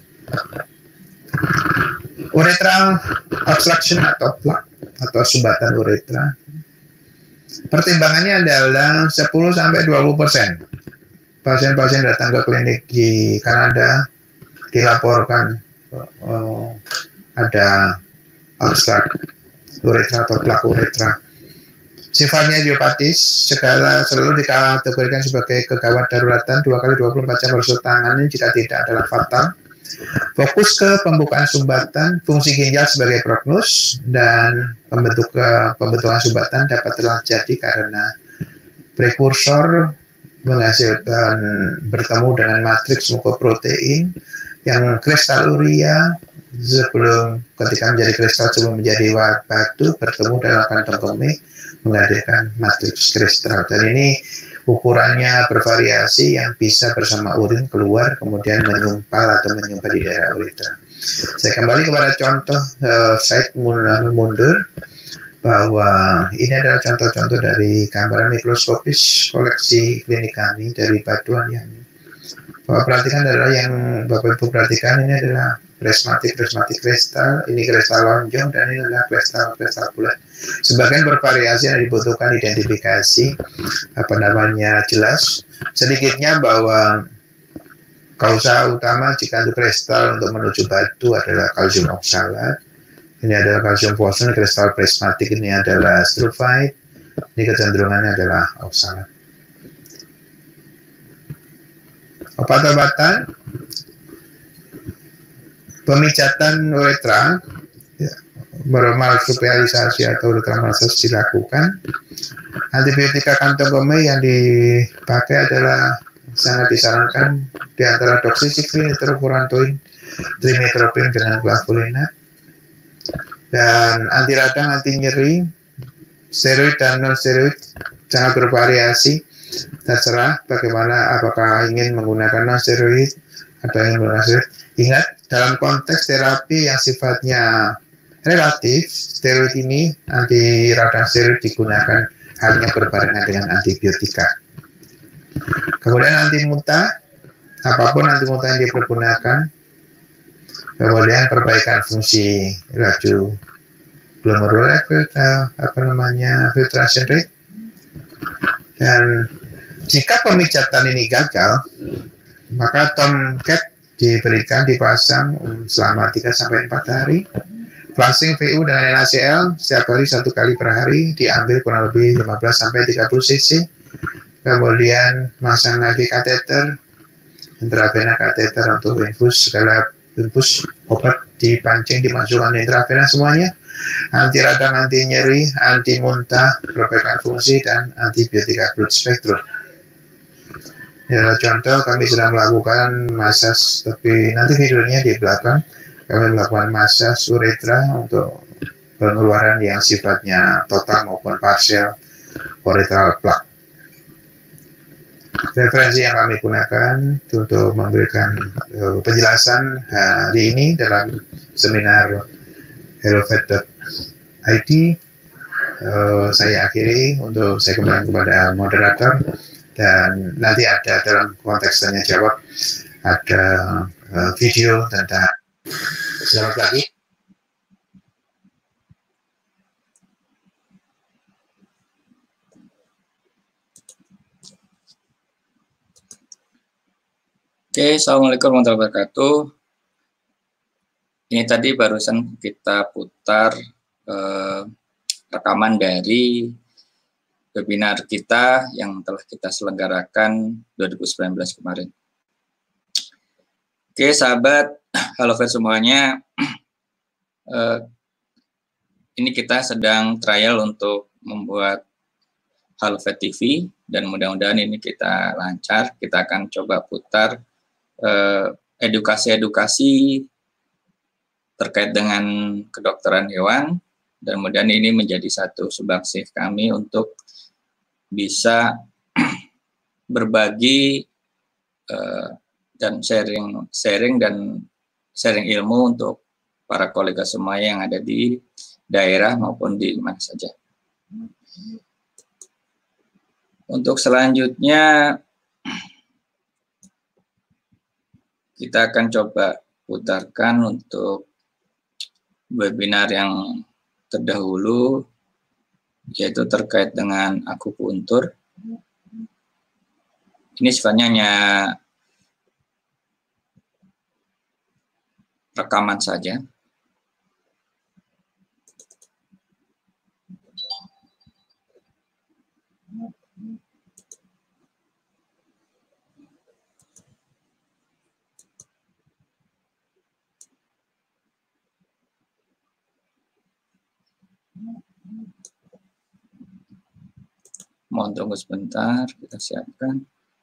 S2: Urethral obstruction atau plaque atau sumbatan uretra, pertimbangannya adalah sepuluh sampai dua puluh persen. Pasien-pasien datang ke klinik di Kanada dilaporkan uh, ada obstruct uretra atau plaque uretra. Sifatnya idiopatis, segala selalu dikategorikan sebagai kegawat daruratan dua kali dua puluh empat jam harus tangannya, jika tidak adalah fatal. Fokus ke pembukaan sumbatan, fungsi ginjal sebagai prognus, dan pembentuk, pembentukan sumbatan dapat terjadi karena prekursor menghasilkan bertemu dengan matriks mukoprotein yang kristal urea sebelum ketika menjadi kristal sebelum menjadi batu bertemu dalam kantong kemih menghadirkan matriks kristal. Dan ini ukurannya bervariasi yang bisa bersama urin keluar kemudian menyumpal atau menyumpal di daerah uretra. Saya kembali kepada contoh uh, slide mundur bahwa ini adalah contoh-contoh dari gambaran mikroskopis koleksi klinik kami dari batuan yang Bapak perhatikan adalah yang Bapak Ibu perhatikan ini adalah prismatik prismatik kristal, ini kristal lonjong dan ini adalah kristal kristal bulat. Sebagian bervariasi yang dibutuhkan identifikasi apa namanya jelas. Sedikitnya bahwa kausa utama jika untuk kristal untuk menuju batu adalah kalsium oksalat. Ini adalah kalsium fosfat, kristal prismatik ini adalah struvite. Ini kecenderungannya adalah oksalat. Obat-obatan pemijatan uretra ya, bermalsupialisasi atau ultramassage dilakukan. Antibiotika kantong kemih yang dipakai adalah sangat disarankan di antara doxycycline, nitrofurantoin, trimetoprim dengan clavulanate, dan anti radang, anti nyeri, steroid dan non steroid sangat bervariasi. Terserah bagaimana, apakah ingin menggunakan non steroid atau ingin menggunakan steroid. Ingat, dalam konteks terapi yang sifatnya relatif, steroid ini, anti radang steroid digunakan hanya berbarengan dengan antibiotika. Kemudian anti muta, apapun anti muta yang dipergunakan. Kemudian perbaikan fungsi laju glomerular, apa namanya, filtration rate. Dan jika pemijatan ini gagal, maka tomcat diberikan, dipasang selama tiga sampai empat hari. Flushing V U dengan N A C L setiap hari satu kali per hari, diambil kurang lebih lima belas sampai tiga puluh cc. Kemudian masang lagi kateter, intravena kateter untuk infus, segala infus obat dipancing, dimasukkan intravena semuanya. Anti radang, anti nyeri, anti muntah, perbaikan fungsi, dan antibiotika broad spectrum. Ya, contoh kami sedang melakukan massage, tapi nanti videonya di belakang. Kami melakukan massage uretra untuk pengeluaran yang sifatnya total maupun parsial uretral plaque. Referensi yang kami gunakan untuk memberikan uh, penjelasan hari ini dalam seminar hellovet dot I D. Uh, saya akhiri untuk saya kembali kepada moderator, dan nanti ada dalam konteks tanya jawab ada uh, video tentang. Selamat pagi.
S3: Oke, Assalamualaikum warahmatullahi wabarakatuh. Ini tadi barusan kita putar eh, rekaman dari webinar kita yang telah kita selenggarakan dua ribu sembilan belas kemarin. Oke, sahabat, halo semuanya. Eh, ini kita sedang trial untuk membuat Halovet T V dan mudah-mudahan ini kita lancar. Kita akan coba putar edukasi-edukasi terkait dengan kedokteran hewan, dan mudah-mudahan ini menjadi satu sumbangsih kami untuk bisa berbagi uh, dan sharing sharing dan sharing ilmu untuk para kolega semua yang ada di daerah maupun di mana saja. Untuk selanjutnya kita akan coba putarkan untuk webinar yang terdahulu, yaitu terkait dengan akupuntur. Ini sifatnya hanya rekaman saja. Mohon tunggu sebentar, kita siapkan.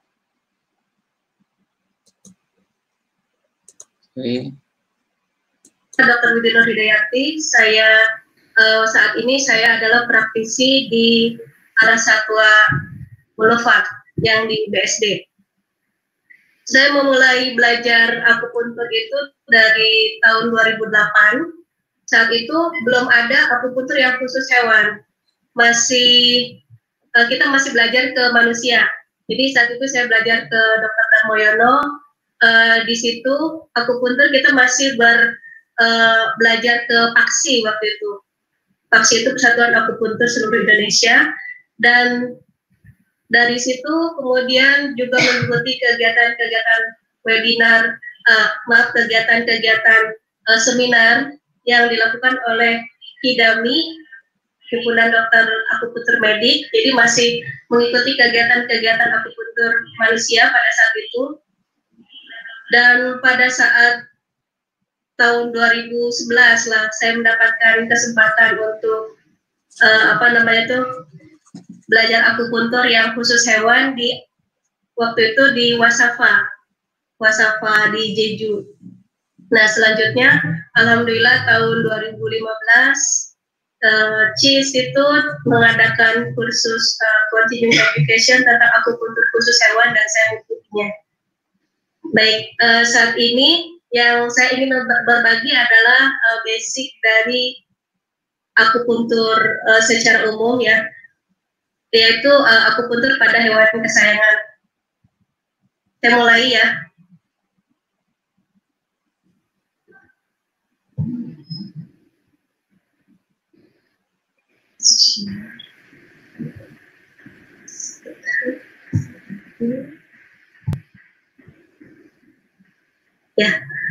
S3: Oke.
S4: Dokter Widinur Hidayati, saya uh, saat ini saya adalah praktisi di Arasatwa Boulevard yang di B S D. Saya memulai belajar akupuntur itu dari tahun dua ribu delapan. Saat itu belum ada akupuntur yang khusus hewan. Masih uh, kita masih belajar ke manusia. Jadi saat itu saya belajar ke Dokter Darmoyono. Uh, di situ akupuntur kita masih ber uh, belajar ke Paksi waktu itu. Paksi itu Persatuan Akupuntur Seluruh Indonesia, dan dari situ kemudian juga mengikuti kegiatan-kegiatan webinar, uh, maaf kegiatan-kegiatan uh, seminar yang dilakukan oleh Hidami, Himpunan Dokter Akupuntur Medik. Jadi masih mengikuti kegiatan-kegiatan akupuntur manusia pada saat itu. Dan pada saat tahun dua ribu sebelas lah saya mendapatkan kesempatan untuk uh, apa namanya itu belajar akupuntur yang khusus hewan di waktu itu di Wasafa, Wasafa di Jeju. Nah selanjutnya, alhamdulillah tahun dua ribu lima belas uh, C I S itu mengadakan kursus uh, continuing education tentang akupuntur khusus hewan dan saya mengikutinya. Baik, uh, saat ini yang saya ingin berbagi adalah uh, basic dari akupuntur uh, secara umum ya, yaitu uh, akupuntur pada hewan kesayangan. Saya mulai ya. Ya.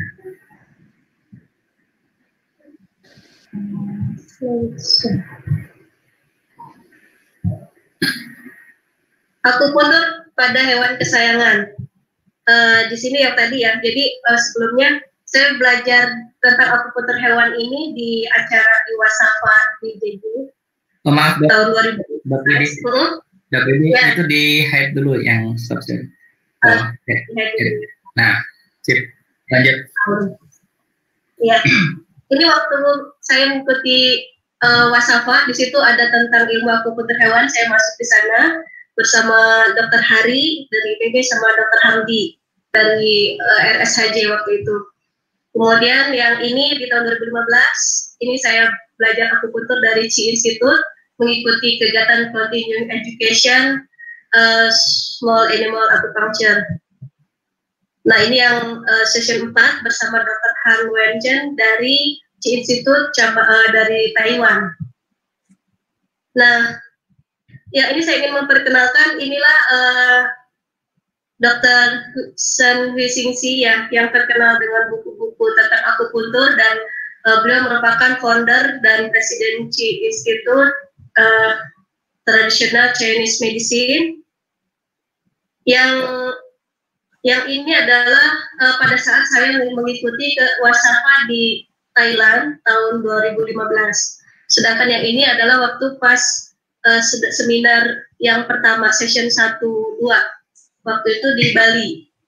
S4: Akupuntur pada hewan kesayangan. Uh, di sini yang tadi ya. Jadi uh, sebelumnya saya belajar tentang akupuntur hewan ini di acara di Wasafa di Jeju.
S2: Oh, maaf, dok.
S4: Tahun dua ribu
S2: Dok Didi,
S4: uh-huh.
S2: Dok Didi
S4: Ya.
S2: itu di hide dulu yang subscribe. Oh,
S4: Uh,
S2: oke.
S4: ya,
S2: Nah, sip. Lanjut.
S4: Ya, ini waktu saya mengikuti uh, Wasafa, di situ ada tentang ilmu akupuntur hewan. Saya masuk di sana bersama Dokter Hari dari I P B sama Dokter Hamdi dari uh, R S H J waktu itu. Kemudian yang ini di tahun dua ribu lima belas, ini saya belajar akupuntur dari C Institute, mengikuti kegiatan continuing education uh, small animal acupuncture. Nah ini yang uh, session empat bersama Dokter Han Wenjen dari C Institute uh, dari Taiwan. Nah, ya ini saya ingin memperkenalkan, inilah uh, Dokter Sun Hui-Singsi ya, yang terkenal dengan buku-buku tentang akupuntur, dan uh, beliau merupakan founder dan presiden C Institute uh, Traditional Chinese Medicine. Yang yang ini adalah uh, pada saat saya mengikuti ke Wasafa di Thailand tahun dua ribu lima belas. Sedangkan yang ini adalah waktu pas uh, seminar yang pertama, session satu dua. Waktu itu di Bali.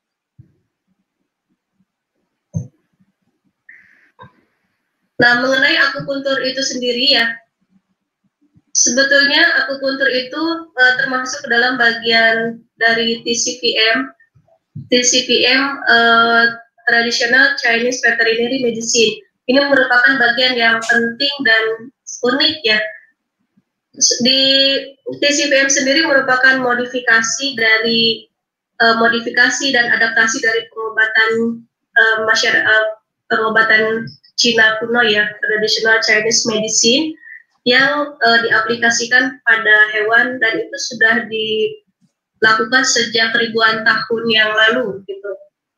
S4: Nah, mengenai akupuntur itu sendiri ya, sebetulnya akupuntur itu uh, termasuk dalam bagian dari T C P M. T C P M uh, Traditional Chinese Veterinary Medicine. Ini merupakan bagian yang penting dan unik ya. Di T C P M sendiri merupakan modifikasi dari uh, modifikasi dan adaptasi dari pengobatan uh, masyarakat uh, pengobatan Cina kuno ya, Traditional Chinese Medicine, yang uh, diaplikasikan pada hewan, dan itu sudah dilakukan sejak ribuan tahun yang lalu gitu.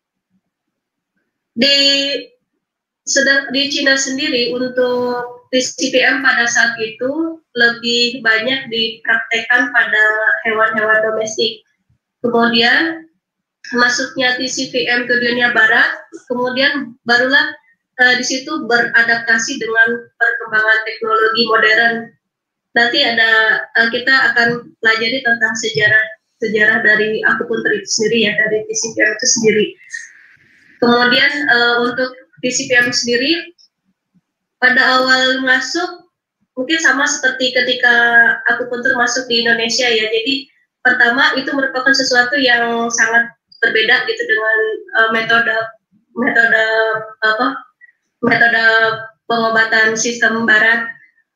S4: Di sedang di Cina sendiri untuk T C P M pada saat itu lebih banyak dipraktekkan pada hewan-hewan domestik. Kemudian masuknya T C P M ke dunia barat, kemudian barulah uh, di situ beradaptasi dengan perkembangan teknologi modern. nanti ada uh, kita akan pelajari tentang sejarah sejarah dari akupuntur itu sendiri ya, dari T C P M itu sendiri. Kemudian uh, untuk T C P M sendiri pada awal masuk mungkin sama seperti ketika akupuntur masuk di Indonesia ya. Jadi pertama itu merupakan sesuatu yang sangat berbeda gitu dengan uh, metode metode apa metode pengobatan sistem Barat.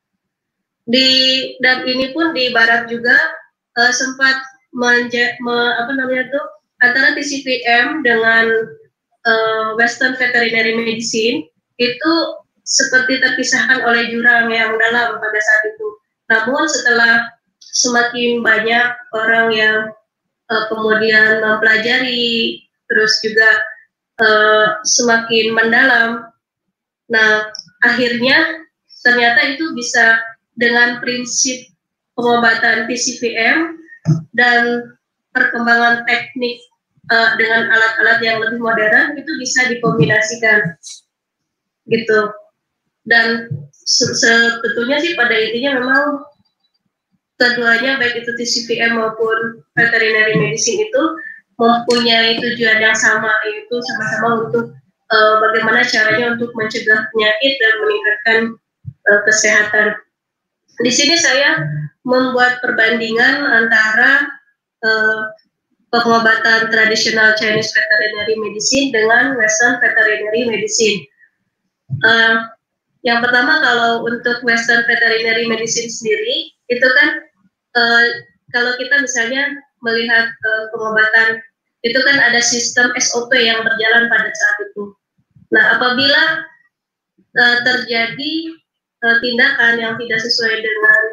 S4: Di dan ini pun di Barat juga uh, sempat menja, me, apa namanya tuh antara T C P M dengan uh, Western Veterinary Medicine itu seperti terpisahkan oleh jurang yang dalam pada saat itu. Namun setelah semakin banyak orang yang uh, kemudian mempelajari, terus juga uh, semakin mendalam, nah akhirnya ternyata itu bisa dengan prinsip pengobatan T C P M dan perkembangan teknik uh, dengan alat-alat yang lebih modern itu bisa dikombinasikan gitu. Dan sebetulnya sih pada intinya memang keduanya baik itu T C P M maupun veterinary medicine itu mempunyai tujuan yang sama, yaitu sama-sama untuk uh, bagaimana caranya untuk mencegah penyakit dan meningkatkan uh, kesehatan. Di sini saya membuat perbandingan antara uh, pengobatan tradisional Chinese veterinary medicine dengan Western veterinary medicine. Uh, Yang pertama, kalau untuk Western Veterinary Medicine sendiri, itu kan uh, kalau kita misalnya melihat uh, pengobatan, itu kan ada sistem S O P yang berjalan pada saat itu. Nah, apabila uh, terjadi uh, tindakan yang tidak sesuai dengan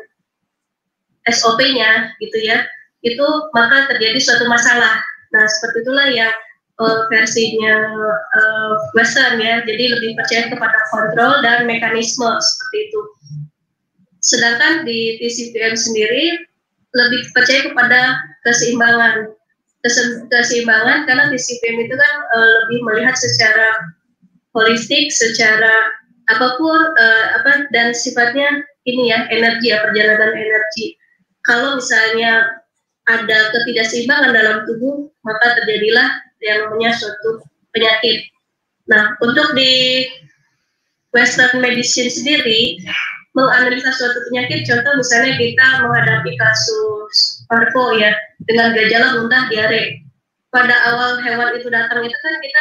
S4: S O P-nya, gitu ya, itu maka terjadi suatu masalah. Nah, seperti itulah yang Uh, versinya uh, Western ya, jadi lebih percaya kepada kontrol dan mekanisme seperti itu. Sedangkan di T C P M sendiri lebih percaya kepada keseimbangan, Kese keseimbangan karena T C P M itu kan uh, lebih melihat secara holistik, secara apapun uh, apa dan sifatnya ini ya energi ya perjalanan energi. Kalau misalnya ada ketidakseimbangan dalam tubuh, maka terjadilah yang namanya suatu penyakit. Nah, untuk di Western medicine sendiri menganalisa suatu penyakit, contoh misalnya kita menghadapi kasus parvo ya dengan gejala muntah diare. Pada awal hewan itu datang itu kan kita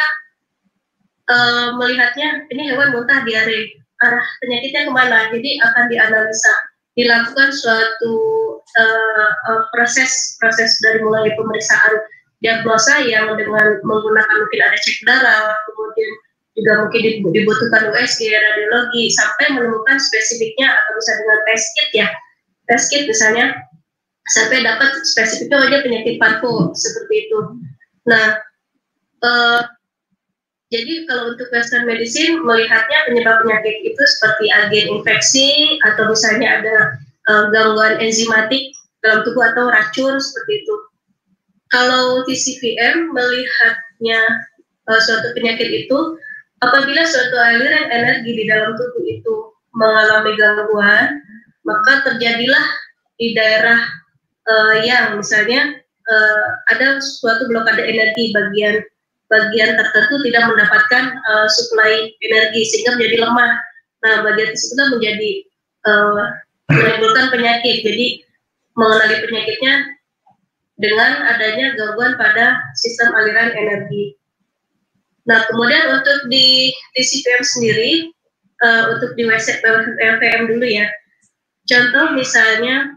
S4: uh, melihatnya ini hewan muntah diare, arah penyakitnya kemana? Jadi akan dianalisa, dilakukan suatu uh, uh, proses proses dari mulai pemeriksaan diagnosa yang dengan menggunakan mungkin ada cek darah, kemudian juga mungkin dibutuhkan U S G, radiologi, sampai menemukan spesifiknya atau bisa dengan test kit ya, test kit misalnya, sampai dapat spesifiknya wajah penyakit parvo seperti itu. Nah, eh, jadi kalau untuk Western medicine melihatnya penyebab penyakit itu seperti agen infeksi atau misalnya ada eh, gangguan enzimatik dalam tubuh atau racun seperti itu. Kalau T C P M melihatnya uh, suatu penyakit itu apabila suatu aliran energi di dalam tubuh itu mengalami gangguan, maka terjadilah di daerah uh, yang misalnya uh, ada suatu blokade energi, bagian bagian tertentu tidak mendapatkan uh, suplai energi sehingga menjadi lemah. Nah, bagian tersebut menjadi uh, menimbulkan penyakit. Jadi mengenali penyakitnya dengan adanya gangguan pada sistem aliran energi. Nah, kemudian untuk di T C P M sendiri, uh, untuk di W P M dulu ya. Contoh misalnya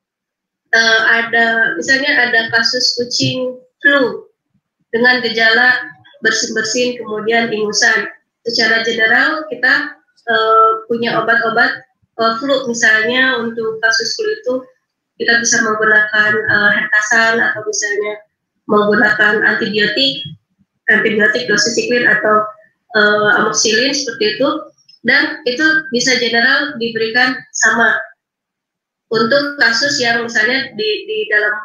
S4: uh, ada misalnya ada kasus kucing flu dengan gejala bersin-bersin kemudian ingusan. Secara general kita uh, punya obat-obat uh, flu misalnya untuk kasus flu itu kita bisa menggunakan uh, heptasan atau misalnya menggunakan antibiotik, antibiotik doxycycline atau uh, amoxicillin seperti itu, dan itu bisa general diberikan sama untuk kasus yang misalnya di, di dalam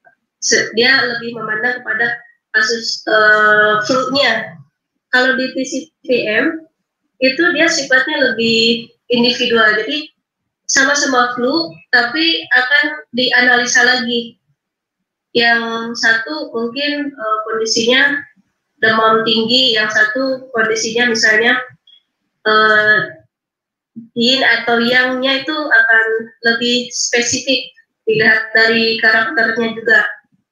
S4: dia lebih memandang kepada kasus uh, flu-nya. Kalau di T C P M itu dia sifatnya lebih individual, jadi sama-sama flu, tapi akan dianalisa lagi. Yang satu mungkin uh, kondisinya demam tinggi, yang satu kondisinya misalnya uh, yin atau yangnya itu akan lebih spesifik dilihat dari karakternya juga.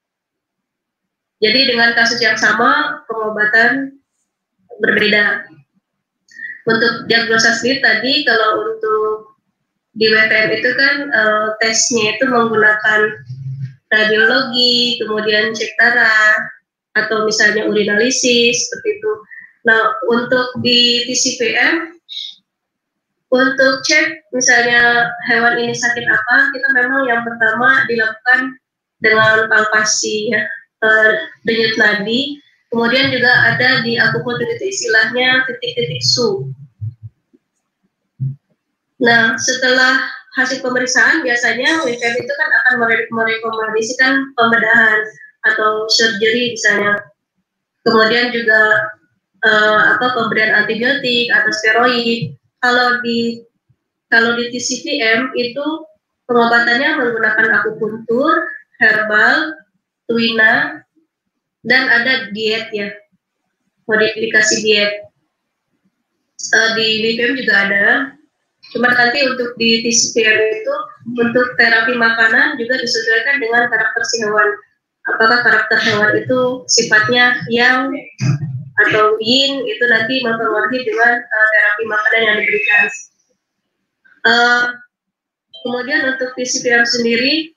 S4: Jadi dengan kasus yang sama pengobatan berbeda. Untuk diagnosa sendiri tadi, kalau untuk di W P M itu kan uh, tesnya itu menggunakan radiologi, kemudian cek darah, atau misalnya urinalisis, seperti itu. Nah, untuk di T C P M, untuk cek misalnya hewan ini sakit apa, kita memang yang pertama dilakukan dengan palpasi, ya, uh, denyut nadi, kemudian juga ada di akupunktur itu istilahnya titik-titik su. Nah, setelah hasil pemeriksaan biasanya W P M itu kan akan merekomendasikan pembedahan atau surgery misalnya. Kemudian juga uh, apa pemberian antibiotik atau steroid. Kalau di kalau di T C P M itu pengobatannya menggunakan akupunktur, herbal, tuina, dan ada diet ya, modifikasi diet. Uh, di W P M juga ada. Cuma nanti untuk di T C P M itu untuk terapi makanan juga disesuaikan dengan karakter si hewan. Apakah karakter hewan itu sifatnya yang atau yin, itu nanti mempengaruhi dengan uh, terapi makanan yang diberikan. Uh, kemudian untuk T C P M sendiri,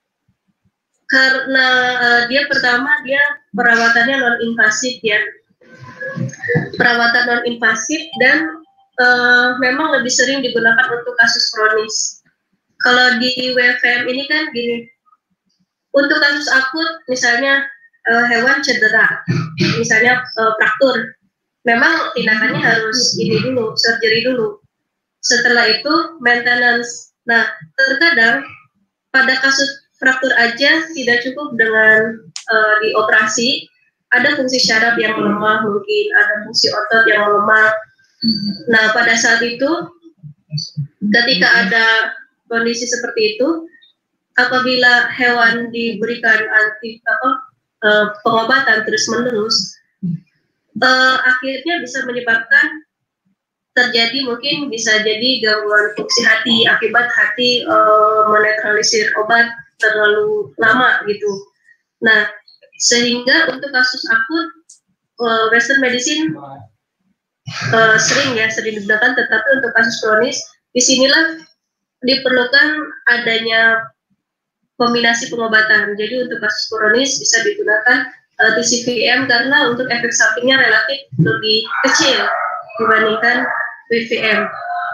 S4: karena uh, dia pertama dia perawatannya non invasif ya, perawatan non invasif dan Uh, memang lebih sering digunakan untuk kasus kronis. Kalau di W F M ini kan gini, untuk kasus akut misalnya uh, hewan cedera, misalnya uh, fraktur, memang tindakannya harus ini dulu, surgery dulu. Setelah itu maintenance. Nah, terkadang pada kasus fraktur aja tidak cukup dengan uh, dioperasi, ada fungsi syaraf yang melemah, mungkin ada fungsi otot yang melemah. Nah, pada saat itu, ketika ada kondisi seperti itu, apabila hewan diberikan anti apa uh, pengobatan terus-menerus, uh, akhirnya bisa menyebabkan terjadi mungkin bisa jadi gangguan fungsi hati akibat hati uh, menetralisir obat terlalu lama gitu. Nah, sehingga untuk kasus akut, uh, Western medicine Uh, sering ya sering digunakan, tetapi untuk kasus kronis disinilah diperlukan adanya kombinasi pengobatan. Jadi untuk kasus kronis bisa digunakan uh, T C P M karena untuk efek sampingnya relatif lebih kecil dibandingkan W P M.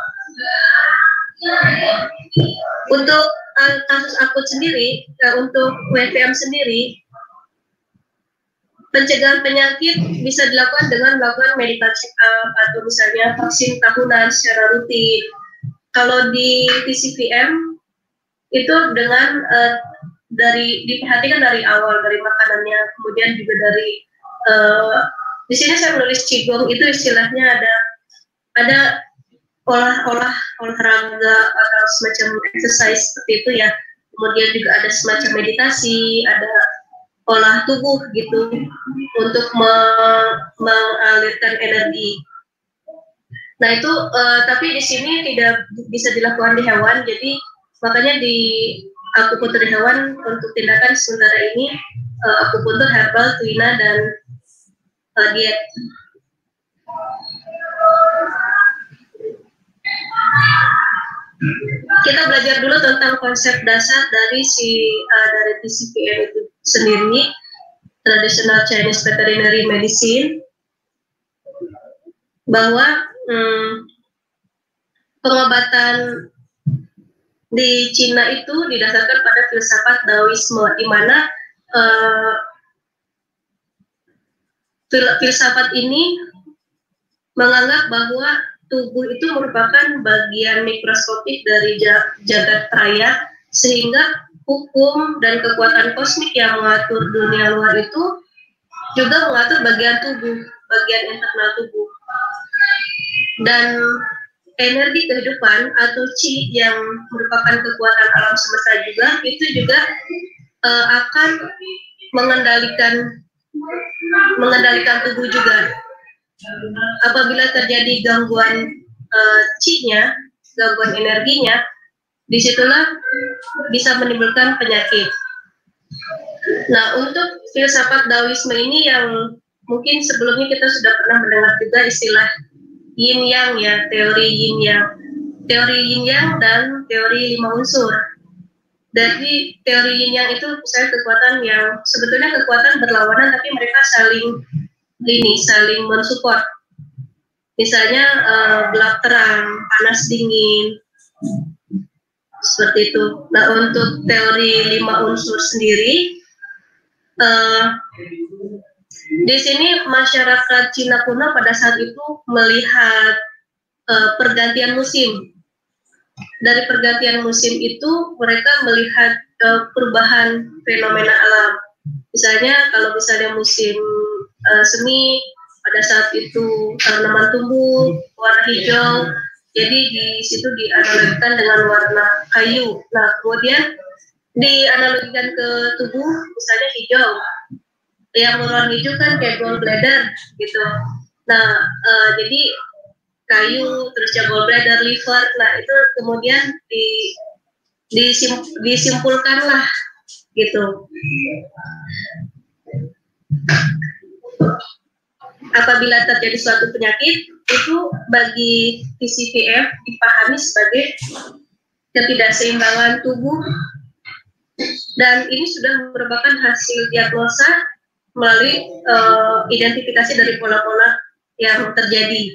S4: Untuk uh, kasus akut sendiri, uh, untuk W P M sendiri, pencegahan penyakit bisa dilakukan dengan melakukan medical check up atau misalnya vaksin tahunan secara rutin. Kalau di T C P M itu dengan uh, dari diperhatikan dari awal, dari makanannya, kemudian juga dari uh, di sini saya menulis qigong, itu istilahnya ada ada olah-olah olahraga atau semacam exercise seperti itu ya. Kemudian juga ada semacam meditasi, ada olah tubuh gitu untuk me mengalirkan energi. Nah itu uh, tapi di sini tidak bisa dilakukan di hewan, jadi makanya di akupuntur hewan untuk tindakan sementara ini uh, akupuntur herbal, tuina, dan uh, diet. Kita belajar dulu tentang konsep dasar dari si uh, dari T C P M itu sendiri, Traditional Chinese Veterinary Medicine, bahwa hmm, pengobatan di Cina itu didasarkan pada filsafat Daoisme, di mana uh, fil filsafat ini menganggap bahwa tubuh itu merupakan bagian mikroskopik dari jagat raya, sehingga hukum dan kekuatan kosmik yang mengatur dunia luar itu juga mengatur bagian tubuh, bagian internal tubuh. Dan energi kehidupan atau Qi yang merupakan kekuatan alam semesta juga, itu juga uh, akan mengendalikan mengendalikan tubuh juga. Apabila terjadi gangguan uh, Qi-nya, gangguan energinya, disitulah bisa menimbulkan penyakit. Nah, untuk filsafat Daoisme ini yang mungkin sebelumnya kita sudah pernah mendengar juga istilah Yin Yang ya, teori Yin Yang, teori Yin Yang dan teori lima unsur. Dari teori Yin Yang itu misalnya kekuatan yang sebetulnya kekuatan berlawanan tapi mereka saling ini saling mensupport. Misalnya uh, gelap terang, panas dingin, seperti itu. Nah, untuk teori lima unsur sendiri, uh, di sini masyarakat Cina kuno pada saat itu melihat uh, pergantian musim. Dari pergantian musim itu mereka melihat uh, perubahan fenomena alam. Misalnya kalau misalnya musim uh, semi, pada saat itu tanaman tumbuh warna hijau, jadi di situ dianalogikan dengan warna kayu. Nah, kemudian dianalogikan ke tubuh, misalnya hijau. Yang berwarna hijau kan kayak gallbladder gitu. Nah, uh, jadi kayu, terus ya gallbladder, liver. Nah, itu kemudian di disim, disimpulkan lah gitu. Apabila terjadi suatu penyakit, itu bagi T C P M dipahami sebagai ketidakseimbangan tubuh, dan ini sudah merupakan hasil diagnosa melalui uh, identifikasi dari pola-pola yang terjadi.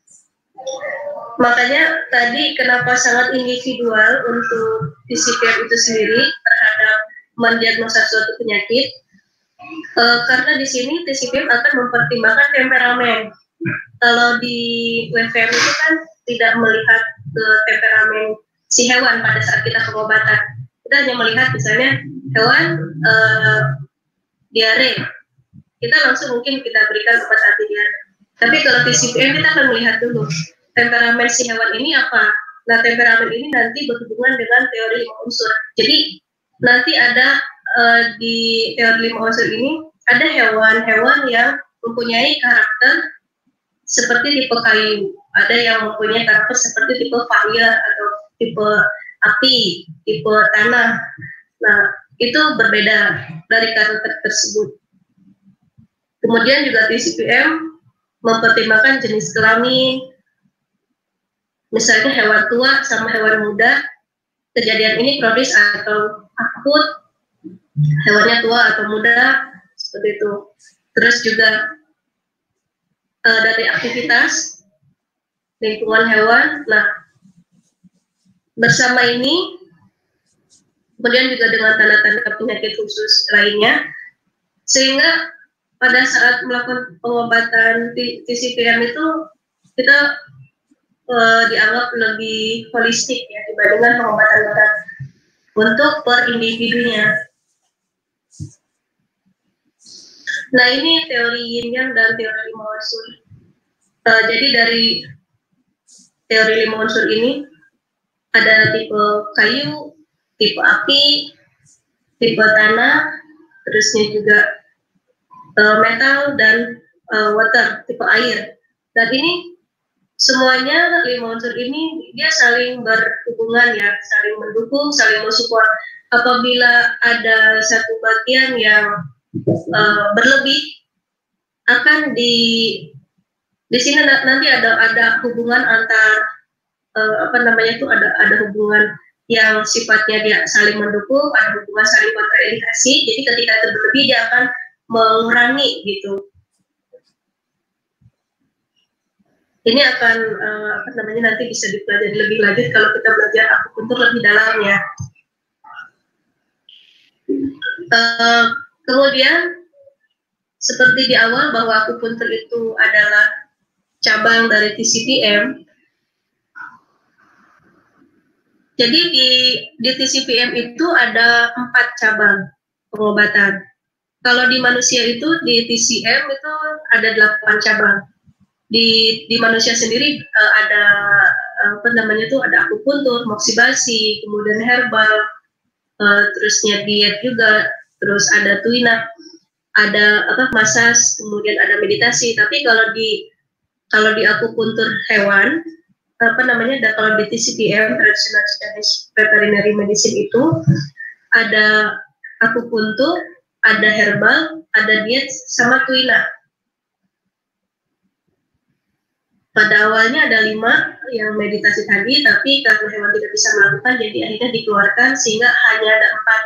S4: Makanya tadi kenapa sangat individual untuk T C P M itu sendiri terhadap mendiagnosa suatu penyakit. Uh, karena di sini T C P M akan mempertimbangkan temperamen. Kalau di W F M itu kan tidak melihat ke temperamen si hewan pada saat kita pengobatan. Kita hanya melihat misalnya hewan uh, diare, kita langsung mungkin kita berikan obat anti diare. Tapi kalau T C P M kita akan melihat dulu temperamen si hewan ini apa. Nah, temperamen ini nanti berhubungan dengan teori lima unsur. Jadi nanti ada Uh, di teori lima unsur ini ada hewan-hewan yang mempunyai karakter seperti tipe kayu, ada yang mempunyai karakter seperti tipe fire atau tipe api, tipe tanah. Nah, itu berbeda dari karakter tersebut. Kemudian juga T C P M mempertimbangkan jenis kelamin, misalnya hewan tua sama hewan muda, kejadian ini kronis atau akut, hewannya tua atau muda, seperti itu. Terus juga uh, dari aktivitas lingkungan hewan. Nah, bersama ini kemudian juga dengan tanda-tanda penyakit khusus lainnya, sehingga pada saat melakukan pengobatan T C P M itu kita uh, dianggap lebih holistik ya dibandingkan pengobatan berat untuk per individunya. Nah, ini teori Yin Yang dan teori lima unsur. Uh, jadi dari teori lima unsur ini ada tipe kayu, tipe api, tipe tanah, terusnya juga uh, metal dan uh, water, tipe air. Dan ini semuanya lima unsur ini dia saling berhubungan ya, saling mendukung, saling mensupport. Apabila ada satu bagian yang Uh, berlebih, akan di di sini nanti ada ada hubungan antar uh, apa namanya itu ada ada hubungan yang sifatnya dia saling mendukung, ada hubungan saling kontraindikasi. Jadi ketika itu berlebih dia akan mengurangi gitu. Ini akan uh, apa namanya nanti bisa dipelajari lebih lanjut kalau kita belajar akupuntur lebih dalam ya. Uh, Kemudian seperti di awal bahwa akupuntur itu adalah cabang dari T C P M. Jadi di, di T C P M itu ada empat cabang pengobatan. Kalau di manusia itu di T C M itu ada delapan cabang. Di di manusia sendiri uh, ada apa namanya tuh ada akupuntur, moksibasi, kemudian herbal, uh, terusnya diet juga, terus ada tuina, ada apa masas, kemudian ada meditasi. Tapi kalau di kalau di akupuntur hewan apa namanya, dan kalau di T C P M Traditional Chinese Veterinary Medicine itu ada akupuntur, ada herbal, ada diet, sama tuina. Pada awalnya ada lima yang meditasi tadi, tapi karena hewan tidak bisa melakukan, jadi akhirnya dikeluarkan sehingga hanya ada empat.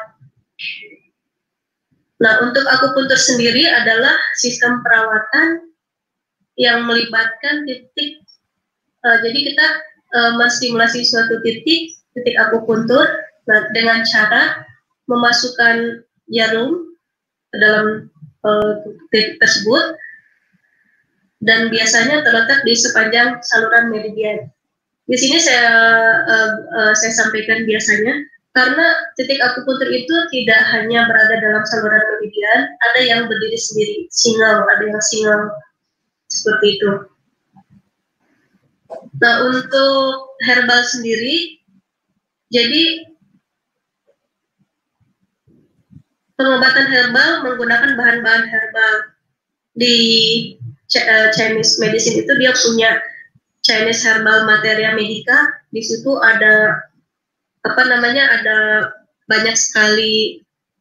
S4: Nah, untuk akupuntur sendiri adalah sistem perawatan yang melibatkan titik. Uh, jadi kita uh, menstimulasi suatu titik, titik akupuntur, nah, dengan cara memasukkan jarum ke dalam uh, titik tersebut, dan biasanya terletak di sepanjang saluran meridian. Di sini saya uh, uh, saya sampaikan biasanya karena titik akupuntur itu tidak hanya berada dalam saluran meridian, ada yang berdiri sendiri, single, ada yang single seperti itu. Nah, untuk herbal sendiri, jadi pengobatan herbal menggunakan bahan-bahan herbal. Di Chinese medicine itu dia punya Chinese Herbal Materia Medica. Di situ ada apa namanya, ada banyak sekali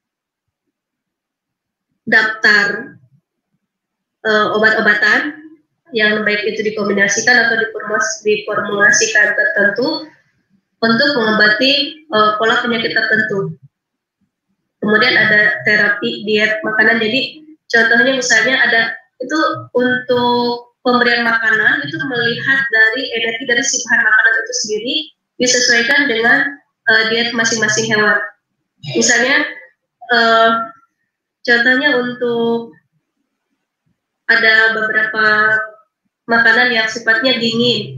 S4: daftar uh, obat-obatan yang baik itu dikombinasikan atau diformulasikan tertentu untuk mengobati uh, pola penyakit tertentu. Kemudian ada terapi, diet, makanan. Jadi contohnya misalnya ada itu untuk pemberian makanan itu melihat dari energi dari si bahan makanan itu sendiri disesuaikan dengan uh, diet masing-masing hewan. Misalnya uh, contohnya untuk ada beberapa makanan yang sifatnya dingin,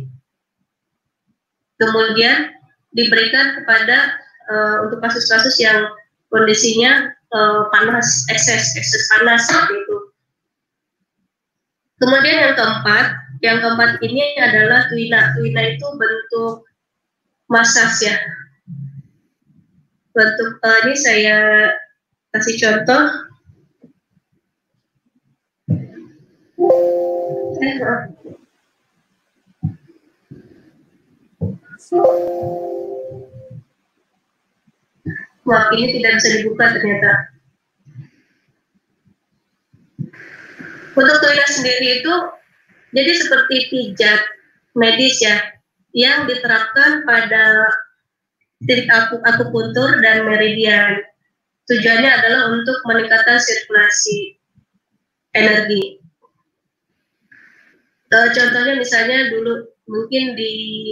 S4: kemudian diberikan kepada uh, untuk kasus-kasus yang kondisinya uh, panas, ekses ekses panas seperti itu. Kemudian yang keempat, yang keempat ini adalah tuina. Tuina itu bentuk masas ya. Bentuk uh, ini saya kasih contoh. Eh, maaf. Wah, ini tidak bisa dibuka ternyata. Untuk tuina sendiri itu jadi seperti pijat medis ya, yang diterapkan pada titik akupuntur dan meridian. Tujuannya adalah untuk meningkatkan sirkulasi energi. Uh, contohnya misalnya dulu mungkin di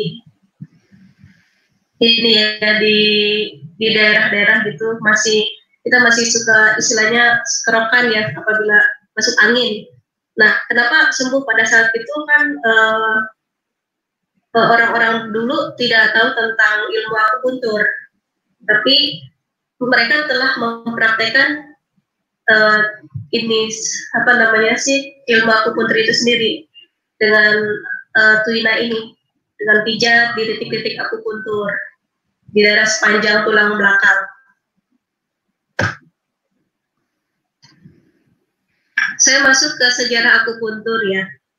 S4: ini ya, di di daerah-daerah gitu masih kita masih suka istilahnya kerokan ya apabila masuk angin. Nah, kenapa sembuh pada saat itu kan orang-orang uh, dulu tidak tahu tentang ilmu akupuntur, tapi mereka telah mempraktekkan uh, ini apa namanya sih ilmu akupuntur itu sendiri dengan uh, tuina ini, dengan pijat di titik-titik akupuntur di daerah sepanjang tulang belakang. Saya masuk ke sejarah akupuntur ya.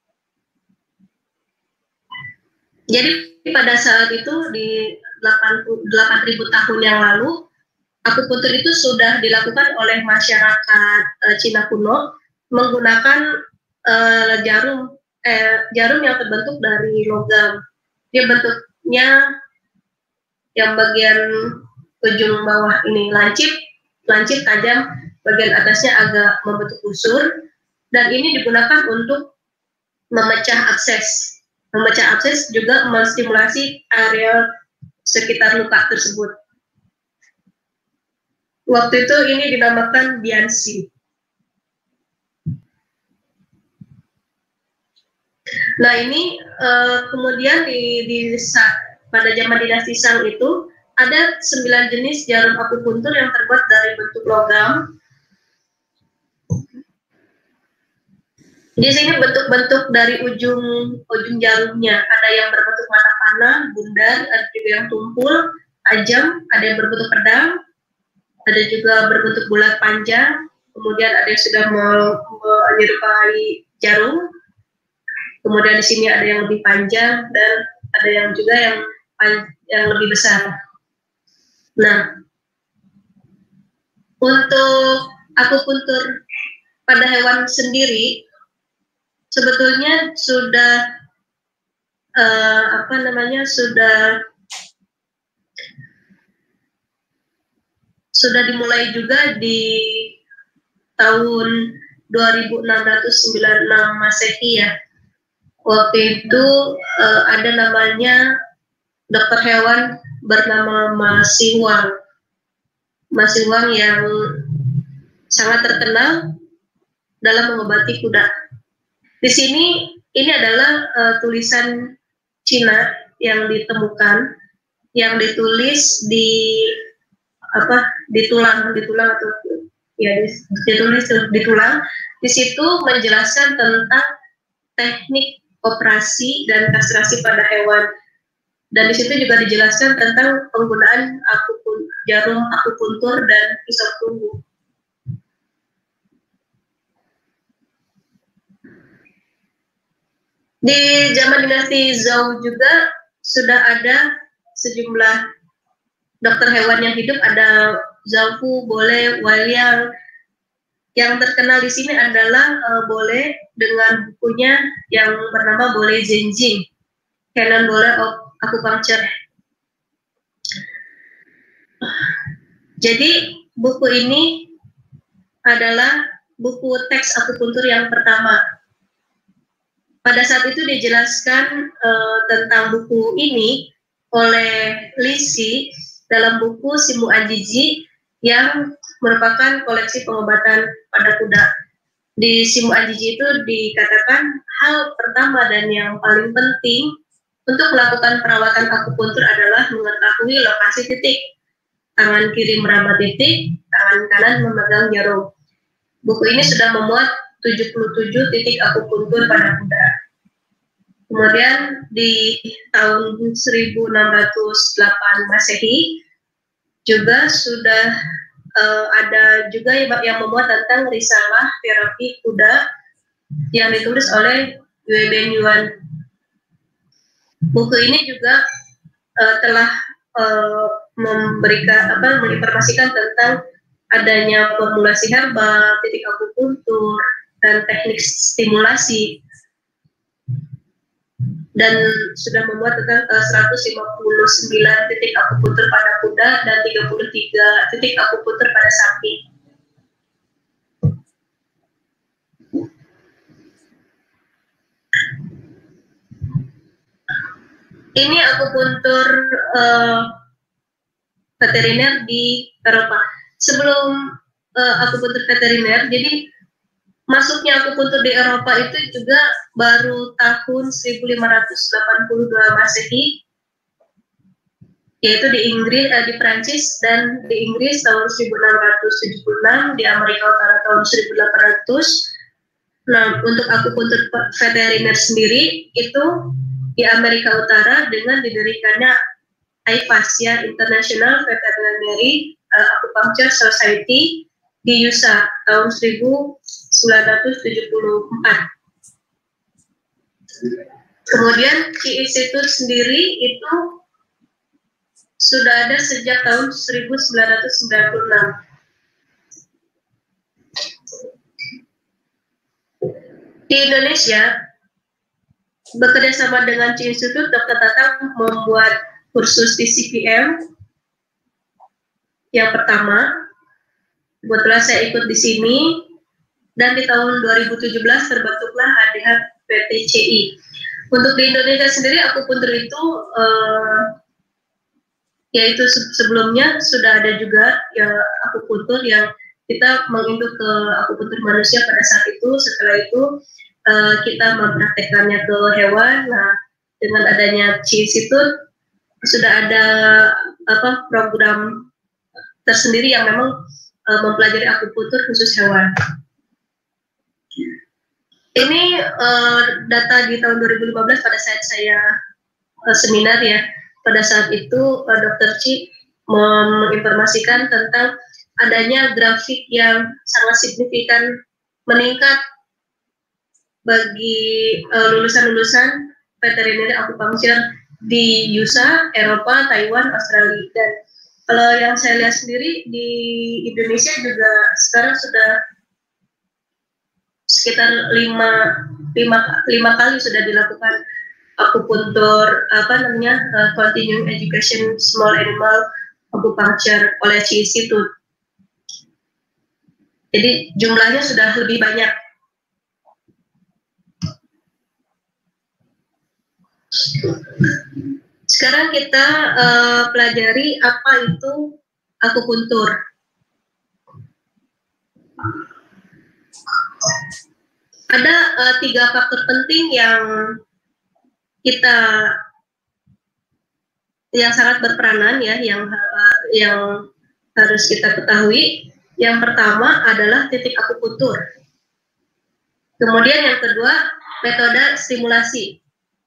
S4: Jadi pada saat itu di delapan ribu tahun yang lalu, akupuntur itu sudah dilakukan oleh masyarakat uh, Cina kuno menggunakan uh, jarum eh, jarum yang terbentuk dari logam. Dia bentuknya yang bagian ujung bawah ini lancip, lancip tajam, bagian atasnya agak membentuk busur, dan ini digunakan untuk memecah abses. Memecah abses juga menstimulasi area sekitar luka tersebut. Waktu itu ini dinamakan Bianxi. Nah ini uh, kemudian di, di pada zaman dinasti Shang itu ada sembilan jenis jarum akupuntur yang terbuat dari bentuk logam. Di sini bentuk-bentuk dari ujung ujung jarumnya, ada yang berbentuk mata panah, bundar, ada juga yang tumpul, tajam, ada yang berbentuk pedang, ada juga berbentuk bulat panjang, kemudian ada yang sudah menyerupai jarum, kemudian di sini ada yang lebih panjang dan ada yang juga yang yang lebih besar. Nah, untuk akupuntur pada hewan sendiri sebetulnya sudah uh, apa namanya sudah sudah dimulai juga di tahun dua ribu enam ratus sembilan puluh enam Masehi ya. Waktu itu uh, ada namanya dokter hewan bernama Mas Siwang. Mas Siwang yang sangat terkenal dalam mengobati kuda. Di sini ini adalah uh, tulisan Cina yang ditemukan, yang ditulis di apa di tulang, di tulang atau ya ditulis di tulang. Di situ menjelaskan tentang teknik operasi dan kastrasi pada hewan. Dan di situ juga dijelaskan tentang penggunaan akupun, jarum akupuntur dan pisau tunggu. Di zaman dinasti Zhou juga sudah ada sejumlah dokter hewan yang hidup, ada Zhou Fu, Bole, Waliang. Yang terkenal di sini adalah uh, Bole dengan bukunya yang bernama Bole Zhenjing, Canon Bole of Acupuncture. Jadi buku ini adalah buku teks akupuntur yang pertama. Pada saat itu dijelaskan uh, tentang buku ini oleh Li Shi dalam buku Simu Anjiji yang merupakan koleksi pengobatan pada kuda. Di Simu Anjiji itu dikatakan hal pertama dan yang paling penting untuk melakukan perawatan akupuntur adalah mengetahui lokasi titik. Tangan kiri meraba titik, tangan kanan memegang jarum. Buku ini sudah memuat tujuh puluh tujuh titik akupuntur pada kuda. Kemudian di tahun seribu enam ratus delapan Masehi juga sudah uh, ada juga yang memuat tentang risalah terapi kuda yang ditulis oleh Yue Ben Yuan. Buku ini juga uh, telah uh, memberikan apa menginformasikan tentang adanya formulasi herbal, titik akupuntur, dan teknik stimulasi, dan sudah memuat tentang uh, seratus lima puluh sembilan titik akupuntur pada kuda dan tiga puluh tiga titik akupuntur pada sapi. Ini akupuntur uh, veteriner di Eropa. Sebelum uh, akupuntur veteriner, jadi masuknya akupuntur di Eropa itu juga baru tahun seribu lima ratus delapan puluh dua Masehi, yaitu di Inggris, eh, di Prancis dan di Inggris tahun seribu enam ratus tujuh puluh enam, di Amerika Utara tahun seribu delapan ratus. Nah, untuk akupuntur veteriner sendiri itu di Amerika Utara dengan didirikannya I F A S ya, International Veterinary uh, Acupuncture Society di U S A tahun seribu sembilan ratus tujuh puluh empat. Kemudian Qi Institute sendiri itu sudah ada sejak tahun seribu sembilan ratus sembilan puluh enam. Di Indonesia, bekerja sama dengan Qi Institute, Dokter Tatang membuat kursus T C P M yang pertama. Kebetulan saya ikut di sini, dan di tahun dua ribu tujuh belas terbentuklah A D H P T C I. Untuk di Indonesia sendiri, akupuntur itu eh, yaitu sebelumnya sudah ada juga ya akupuntur yang kita menginduk ke akupuntur manusia pada saat itu. Setelah itu uh, kita mempraktekannya ke hewan. Nah, dengan adanya Qi Institute sudah ada apa program tersendiri yang memang uh, mempelajari akupuntur khusus hewan. Ini uh, data di tahun dua ribu lima belas pada saat saya uh, seminar ya. Pada saat itu uh, Dokter Ci menginformasikan tentang adanya grafik yang sangat signifikan meningkat bagi lulusan-lulusan uh, veterinary acupuncture di U S A, Eropa, Taiwan, Australia. Dan kalau yang saya lihat sendiri di Indonesia juga sekarang sudah sekitar lima, lima, lima kali sudah dilakukan akupuntur apa namanya uh, continuing education small animal acupuncture oleh Ci Institute. Jadi jumlahnya sudah lebih banyak. Sekarang kita uh, pelajari apa itu akupuntur. Ada uh, tiga faktor penting yang kita yang sangat berperanan ya, yang uh, yang harus kita ketahui. Yang pertama adalah titik akupuntur. Kemudian yang kedua, metode stimulasi.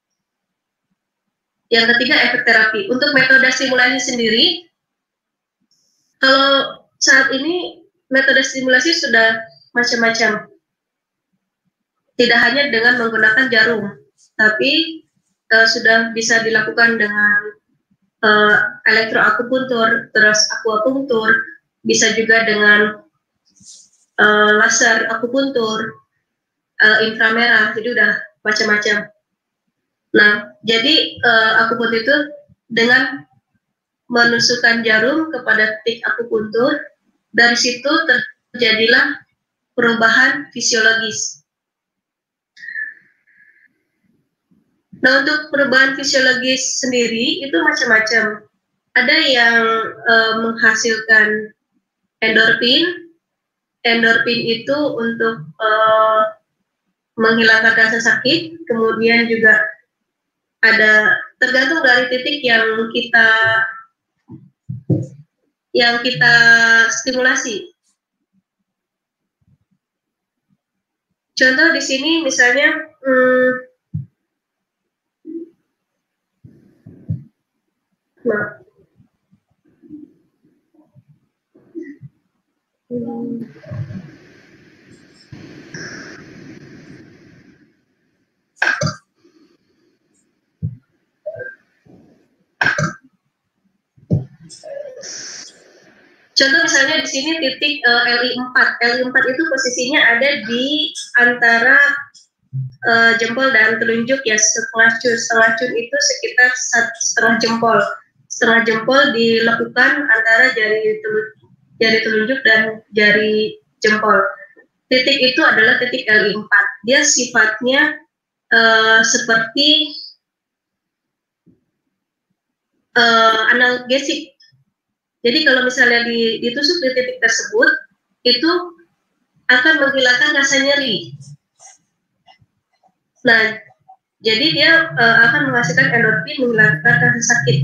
S4: Yang ketiga, efek terapi. Untuk metode stimulasi sendiri, kalau saat ini metode stimulasi sudah macam-macam. Tidak hanya dengan menggunakan jarum, tapi uh, sudah bisa dilakukan dengan uh, elektroakupuntur, terus akupunktur, bisa juga dengan uh, laser akupuntur, uh, inframerah, jadi udah macam-macam. Nah, jadi uh, akupuntur itu dengan menusukkan jarum kepada titik akupuntur, dari situ terjadilah perubahan fisiologis. Nah, untuk perubahan fisiologis sendiri itu macam-macam. Ada yang uh, menghasilkan endorfin. Endorfin itu untuk uh, menghilangkan rasa sakit. Kemudian juga ada tergantung dari titik yang kita yang kita stimulasi. Contoh di sini misalnya hmm, nah, hmm, contoh misalnya di sini titik uh, L I empat. L I empat itu posisinya ada di antara uh, jempol dan telunjuk ya, setengah cun. Setengah cun itu sekitar setengah jempol. Setengah jempol dilekukan antara jari telunjuk, jari telunjuk dan jari jempol. Titik itu adalah titik L I empat. Dia sifatnya uh, seperti uh, analgesik. Jadi kalau misalnya ditusuk di titik tersebut, itu akan menghilangkan rasa nyeri. Nah, jadi dia uh, akan menghasilkan endorfin, menghilangkan rasa sakit.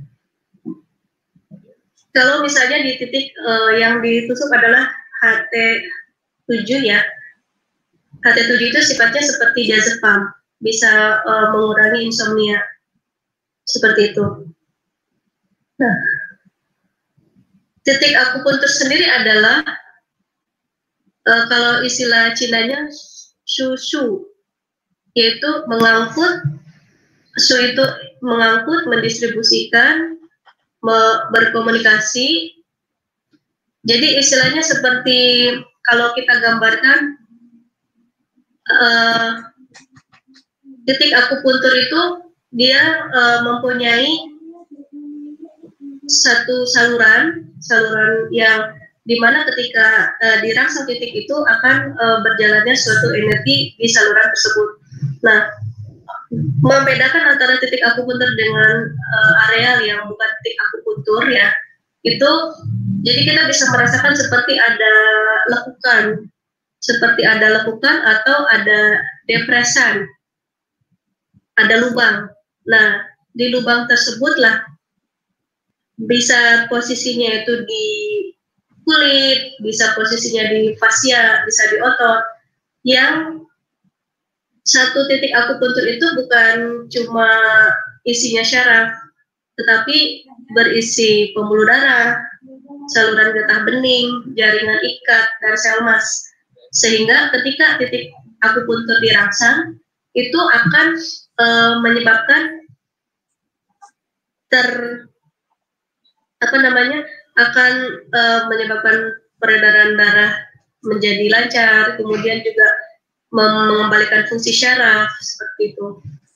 S4: Kalau misalnya di titik uh, yang ditusuk adalah H T tujuh ya, H T tujuh itu sifatnya seperti diazepam, bisa uh, mengurangi insomnia, seperti itu. Nah, titik akupuntur sendiri adalah uh, kalau istilah Cinanya shu-shu, yaitu mengangkut, shu itu mengangkut, mendistribusikan, me berkomunikasi. Jadi istilahnya seperti kalau kita gambarkan uh, titik akupuntur itu dia uh, mempunyai satu saluran, saluran yang dimana ketika uh, dirangsang titik itu akan uh, berjalannya suatu energi di saluran tersebut. Nah, membedakan antara titik akupuntur dengan uh, areal yang bukan titik akupuntur ya, itu jadi kita bisa merasakan seperti ada lekukan, seperti ada lekukan atau ada depresan, ada lubang. Nah, di lubang tersebutlah bisa posisinya itu di kulit, bisa posisinya di fascia, bisa di otot, yang satu titik akupuntur itu bukan cuma isinya syaraf, tetapi berisi pembuluh darah, saluran getah bening, jaringan ikat, dan sel emas. Sehingga ketika titik akupuntur dirangsang, itu akan e, menyebabkan ter apa namanya akan e, menyebabkan peredaran darah menjadi lancar, kemudian juga mengembalikan fungsi syaraf seperti itu.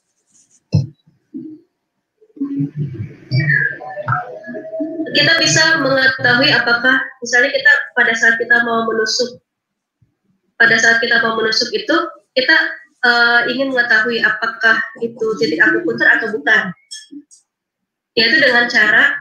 S4: Kita bisa mengetahui apakah misalnya kita pada saat kita mau menusuk pada saat kita mau menusuk itu kita uh, ingin mengetahui apakah itu titik akupuntur atau bukan, yaitu dengan cara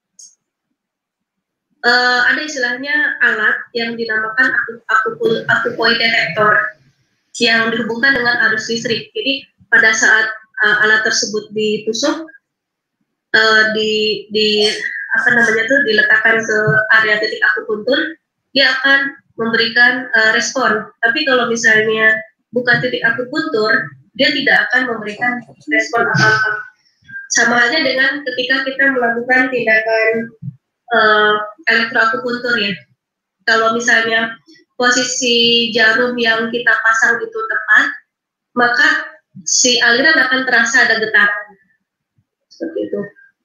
S4: uh, ada istilahnya alat yang dinamakan akupoid detektor yang dihubungkan dengan arus listrik. Jadi pada saat uh, alat tersebut ditusuk, uh, di, di apa namanya tuh diletakkan ke area titik akupuntur, dia akan memberikan uh, respon. Tapi kalau misalnya bukan titik akupuntur, dia tidak akan memberikan respon apa-apa. Sama halnya dengan ketika kita melakukan tindakan uh, elektroakupuntur ya. Kalau misalnya posisi jarum yang kita pasang itu tepat, maka si aliran akan terasa ada getaran. Seperti itu.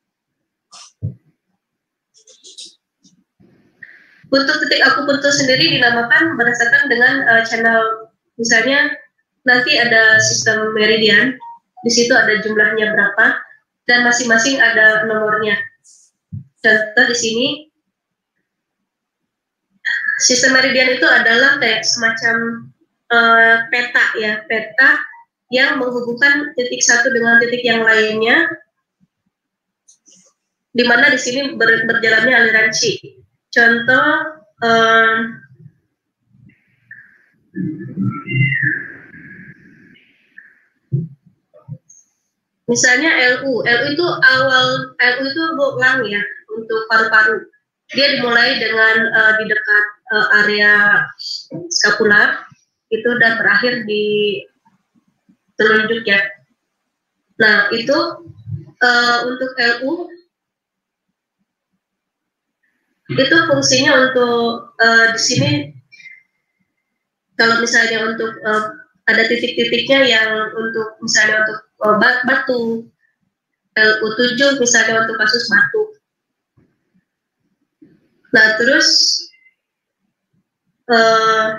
S4: Untuk titik akupuntur sendiri dinamakan berdasarkan dengan uh, channel, misalnya nanti ada sistem meridian, di situ ada jumlahnya berapa, dan masing-masing ada nomornya. Contoh di sini, sistem meridian itu adalah kayak semacam uh, peta ya, peta yang menghubungkan titik satu dengan titik yang lainnya, di mana di sini ber, berjalannya aliran Qi. Contoh, um, misalnya L U, L U itu awal, L U itu lung ya, untuk paru-paru. Dia dimulai dengan uh, di dekat uh, area skapula itu dan berakhir di telunjuk ya. Nah itu uh, untuk L U itu fungsinya untuk uh, di sini kalau misalnya untuk uh, ada titik-titiknya yang untuk misalnya untuk uh, batu L U tujuh misalnya untuk kasus batu. Nah terus uh,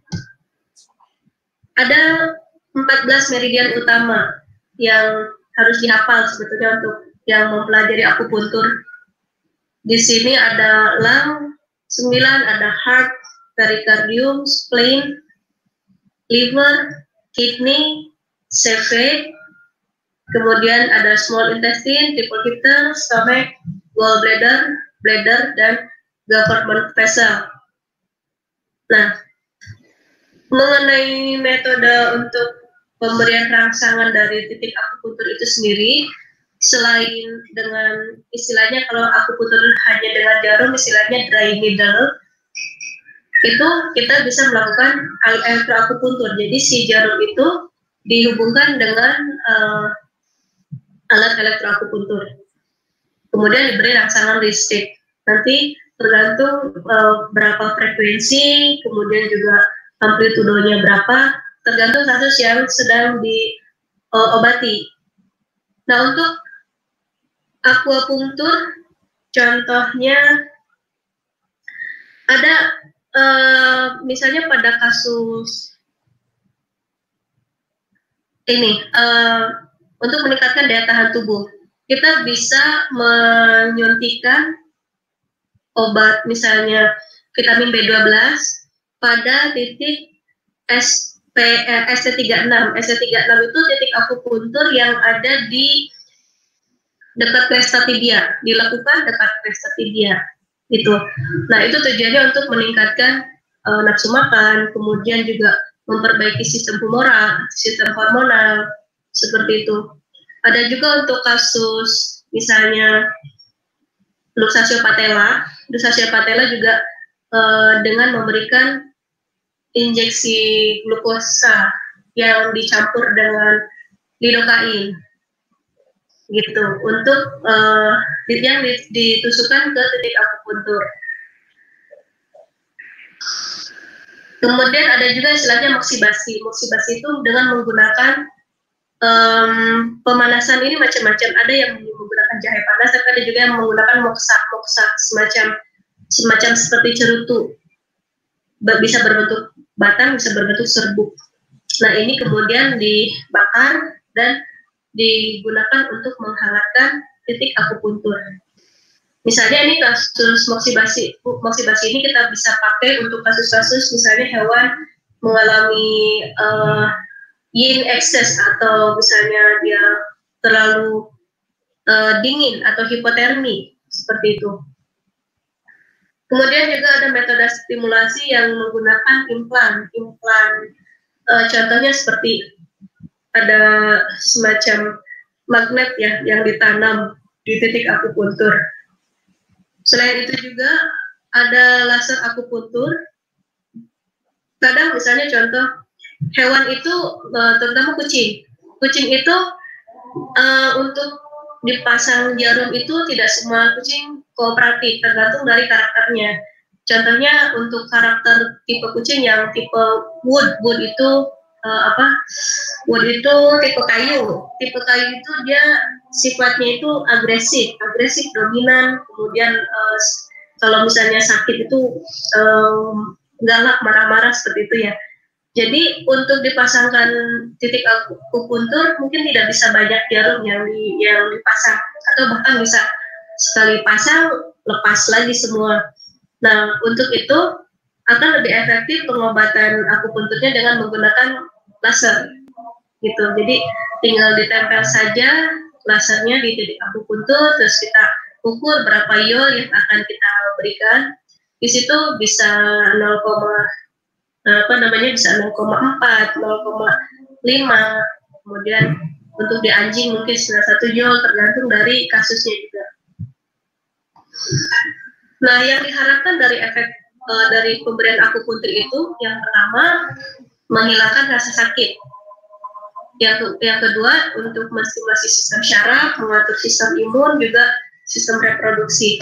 S4: ada empat belas meridian utama yang harus dihafal sebetulnya untuk yang mempelajari akupuntur. Di sini ada lung, sembilan ada heart, pericardium, spleen, liver, kidney, C V, kemudian ada small intestine, triple filter, stomach, gallbladder, bladder, dan government vessel. Nah, mengenai metode untuk pemberian rangsangan dari titik akupuntur itu sendiri, selain dengan istilahnya kalau akupuntur hanya dengan jarum, istilahnya dry needle, itu kita bisa melakukan elektroakupuntur. Jadi si jarum itu dihubungkan dengan uh, alat elektroakupuntur, kemudian diberi rangsangan listrik. Nanti tergantung uh, berapa frekuensi, kemudian juga amplitudonya berapa, tergantung kasus yang sedang diobati. Uh, nah untuk akupunktur, contohnya ada uh, misalnya pada kasus ini uh, untuk meningkatkan daya tahan tubuh, kita bisa menyuntikkan obat misalnya vitamin B dua belas pada titik S P, eh, S T tiga puluh enam. S T tiga puluh enam itu titik akupuntur yang ada di dekat cresta tibia, dilakukan dekat cresta tibia gitu. Nah itu tujuannya untuk meningkatkan uh, nafsu makan, kemudian juga memperbaiki sistem humoral, sistem hormonal, seperti itu. Ada juga untuk kasus misalnya luxatio patella, luxatio patella juga uh, dengan memberikan injeksi glukosa yang dicampur dengan lidokain gitu untuk uh, yang ditusukkan ke titik akupuntur. Kemudian ada juga istilahnya moksibasi. Moksibasi itu dengan menggunakan um, pemanasan ini macam-macam. Ada yang menggunakan jahe panas, tapi ada juga yang menggunakan moksa, moksa semacam semacam seperti cerutu. Bisa berbentuk batang, bisa berbentuk serbuk. Nah ini kemudian dibakar dan digunakan untuk menghangatkan titik akupuntur. Misalnya ini kasus moksibasi, moksibasi ini kita bisa pakai untuk kasus-kasus misalnya hewan mengalami uh, yin excess atau misalnya dia terlalu uh, dingin atau hipotermi seperti itu. Kemudian juga ada metode stimulasi yang menggunakan implan, implan uh, contohnya seperti ada semacam magnet ya yang ditanam di titik akupuntur. Selain itu juga ada laser akupuntur. Kadang misalnya contoh hewan itu terutama kucing. Kucing itu uh, untuk dipasang jarum itu tidak semua kucing kooperatif, tergantung dari karakternya. Contohnya untuk karakter tipe kucing yang tipe wood, wood itu uh, apa? Wood itu tipe kayu. Tipe kayu itu dia sifatnya itu agresif, agresif dominan. Kemudian uh, kalau misalnya sakit itu um, galak, marah-marah seperti itu ya. Jadi untuk dipasangkan titik akupuntur mungkin tidak bisa banyak jarum yang di, yang dipasang, atau bahkan bisa sekali pasang lepas lagi semua. Nah untuk itu akan lebih efektif pengobatan akupunturnya dengan menggunakan laser gitu. Jadi tinggal ditempel saja lasernya di titik akupuntur, terus kita ukur berapa iol yang akan kita berikan. Di situ bisa nol, apa namanya bisa nol koma empat, nol koma lima. Kemudian untuk di anjing mungkin sekitar satu iol, tergantung dari kasusnya juga. Nah, yang diharapkan dari efek uh, dari pemberian akupuntur itu yang pertama menghilangkan rasa sakit. Yang, yang kedua untuk menstimulasi sistem syaraf, mengatur sistem imun, juga sistem reproduksi.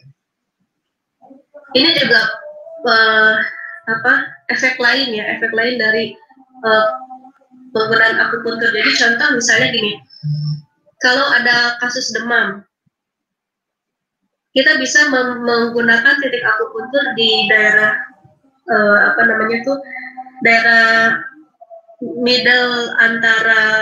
S4: Ini juga uh, apa efek lain ya, efek lain dari uh, penggunaan akupuntur. Jadi contoh misalnya gini, kalau ada kasus demam, kita bisa menggunakan titik akupuntur di daerah uh, apa namanya tuh daerah middle antara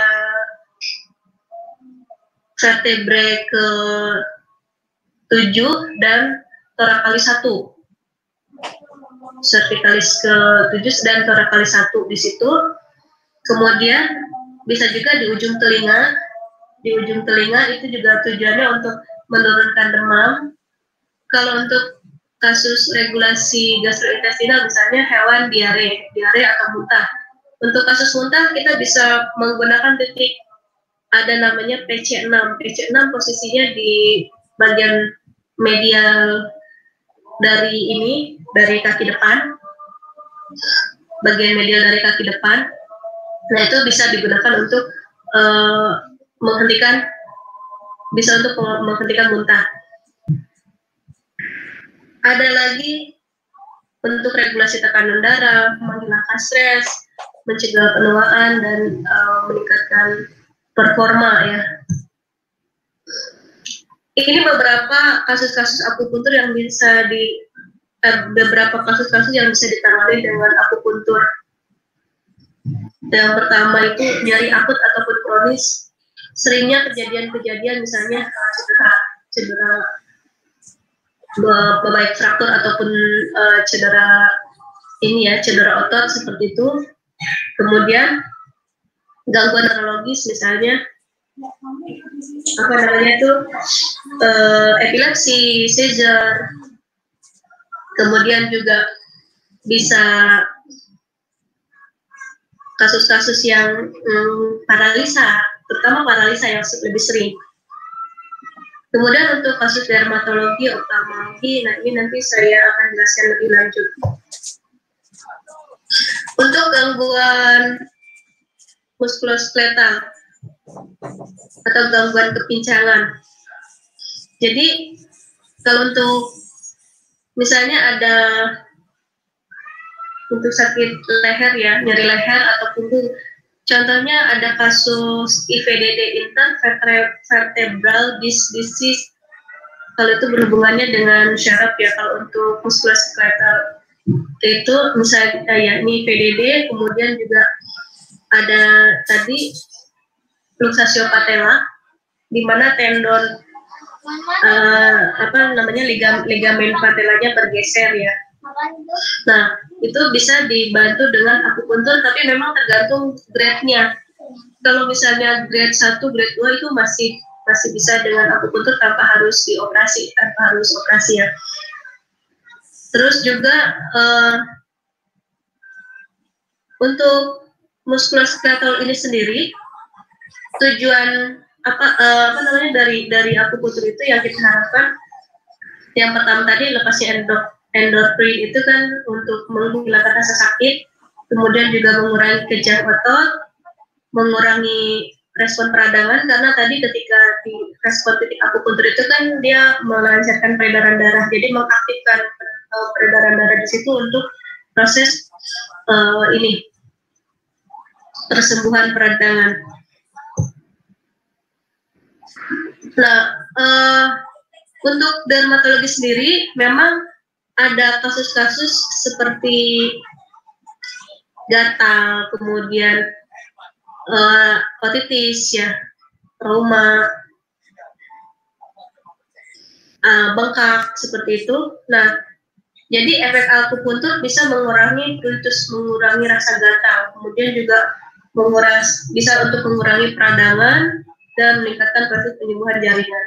S4: vertebrae ke tujuh dan thoracalis satu, cervicalis ke tujuh dan thoracalis satu di situ. Kemudian bisa juga di ujung telinga, di ujung telinga itu juga tujuannya untuk menurunkan demam. Kalau untuk kasus regulasi gastrointestinal misalnya hewan diare, diare atau muntah. Untuk kasus muntah kita bisa menggunakan titik ada namanya P C enam. P C enam posisinya di bagian medial dari ini, dari kaki depan. Bagian medial dari kaki depan. Nah, itu bisa digunakan untuk uh, menghentikan bisa untuk menghentikan muntah. Ada lagi untuk regulasi tekanan darah, menghilangkan stres, mencegah penuaan, dan uh, meningkatkan performa ya. Ini beberapa kasus-kasus akupuntur yang bisa di eh, beberapa kasus-kasus yang bisa ditangani dengan akupuntur. Yang pertama itu nyeri akut ataupun kronis. Seringnya kejadian-kejadian misalnya cedera, cedera baik fraktur ataupun uh, cedera ini ya, cedera otot seperti itu. Kemudian gangguan neurologis misalnya apa namanya itu uh, epilepsi, seizure. Kemudian juga bisa kasus-kasus yang hmm, paralisa, terutama paralisa yang lebih sering. Kemudian untuk kasus dermatologi, oftalmologi, nah ini nanti saya akan jelaskan lebih lanjut. Untuk gangguan muskuloskeletal atau gangguan kepincangan. Jadi kalau untuk misalnya ada untuk sakit leher ya, nyeri leher atau punggung, contohnya ada kasus I V D D, intervertebral disc disease. Kalau itu berhubungannya dengan syaraf ya. Kalau untuk muskuloskeletal itu misalnya ya ini I V D D, kemudian juga ada tadi luxatio patella, di mana tendon uh, apa namanya ligam, ligamen patellanya bergeser ya. Nah itu bisa dibantu dengan akupuntur, tapi memang tergantung grade-nya. Kalau misalnya grade satu, grade dua itu masih masih bisa dengan akupuntur tanpa harus dioperasi, tanpa harus operasi ya. Terus juga uh, untuk muskuloskeletal ini sendiri, tujuan apa uh, apa namanya dari dari akupuntur itu yang kita harapkan, yang pertama tadi lepasnya endor, endorfin itu kan untuk menghilangkan rasa sakit, kemudian juga mengurangi kejang otot, mengurangi respon peradangan, karena tadi ketika di respon titik akupuntur itu kan dia melancarkan peredaran darah, jadi mengaktifkan uh, peredaran darah di situ untuk proses uh, ini persembuhan peradangan. Nah, uh, untuk dermatologi sendiri memang ada kasus-kasus seperti gatal, kemudian Uh, otitis ya, trauma, uh, bengkak seperti itu. Nah, jadi efek akupuntur bisa mengurangi pruritus, mengurangi rasa gatal, kemudian juga menguras, bisa untuk mengurangi peradangan dan meningkatkan proses penyembuhan jaringan.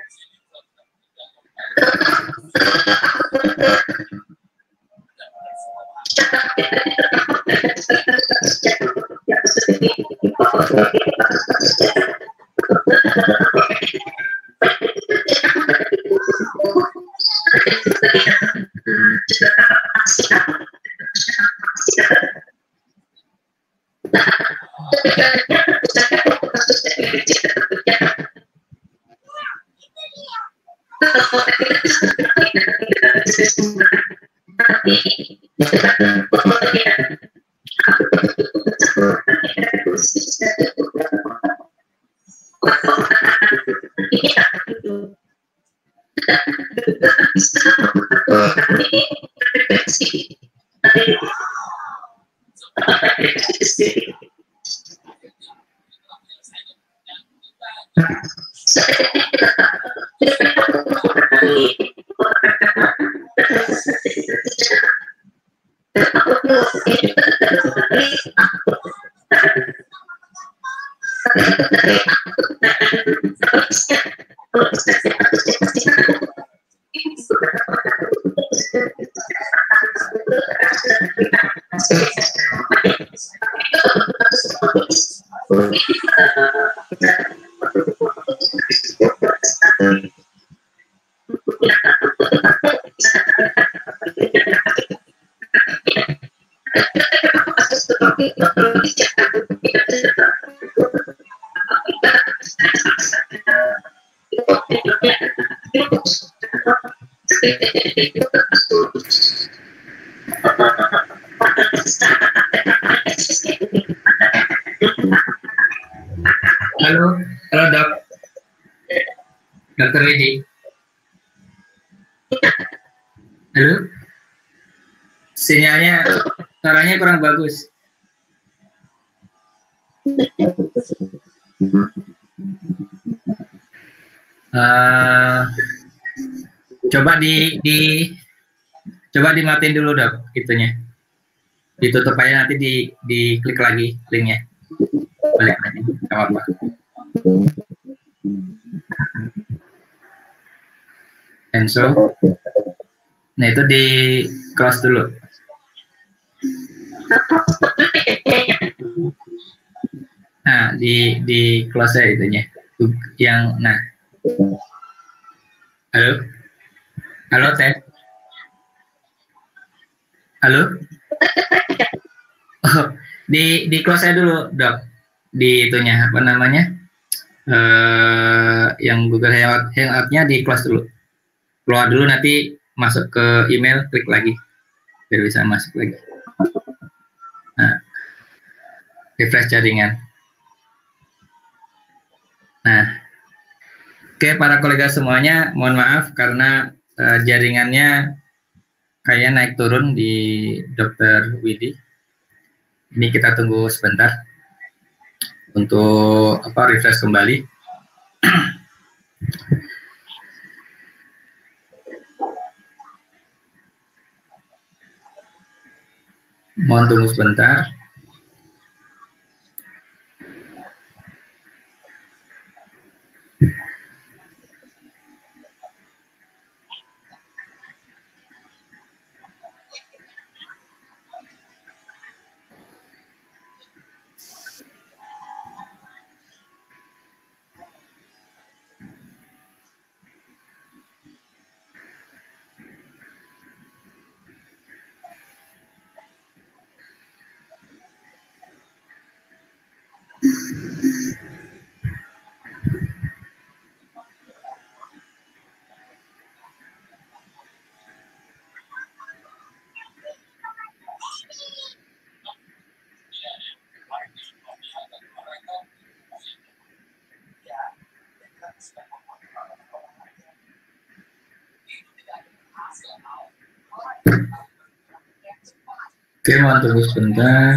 S5: Halo, halo dok, dokter Widi. Halo, sinyalnya, suaranya kurang bagus. Uh, coba di, di, coba dimatiin dulu dok, itunya. Ditutup aja, nanti di, di klik lagi linknya. Balik lagi, nggak apa-apa. Enso, nah itu di close dulu. Nah di di close ya itunya, yang nah. Halo, halo Teh, halo. Oh, di di close dulu dok. di itunya apa namanya uh, yang Google Hangout Hangout-nya di close dulu, keluar dulu, nanti masuk ke email, klik lagi biar bisa masuk lagi. Nah, refresh jaringan. Nah, oke para kolega semuanya, mohon maaf karena uh, jaringannya kayak naik turun di Dokter Widi. Ini kita tunggu sebentar untuk apa refresh kembali. Mohon tunggu sebentar. Oke, mohon tunggu sebentar.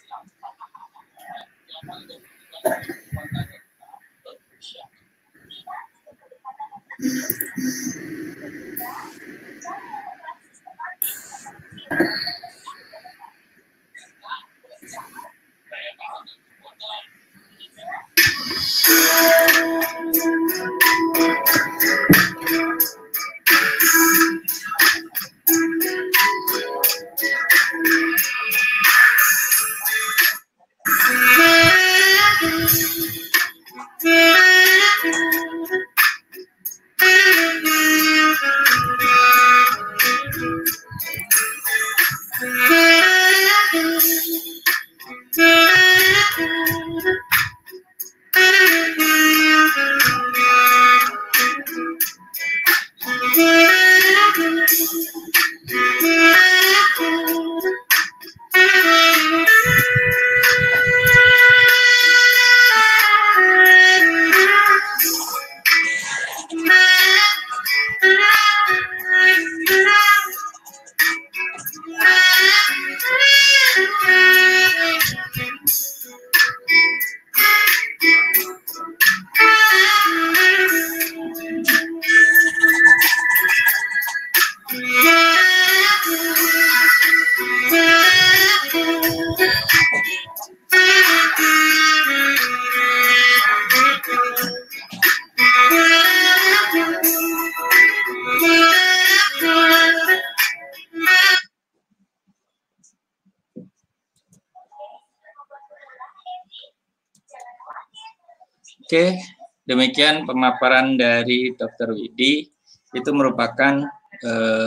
S3: Oke, demikian pemaparan dari Dokter Widi. Itu merupakan eh,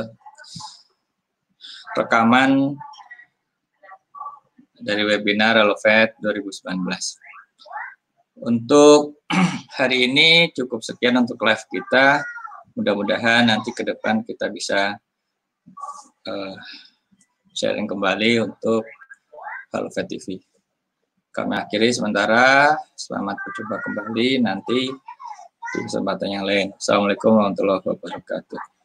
S3: rekaman dari webinar Halovet dua ribu sembilan belas. Untuk hari ini cukup sekian untuk live kita. Mudah-mudahan nanti ke depan kita bisa eh, sharing kembali untuk Halovet T V. Kami akhiri sementara, selamat berjumpa kembali nanti di kesempatan yang lain. Assalamualaikum warahmatullahi wabarakatuh.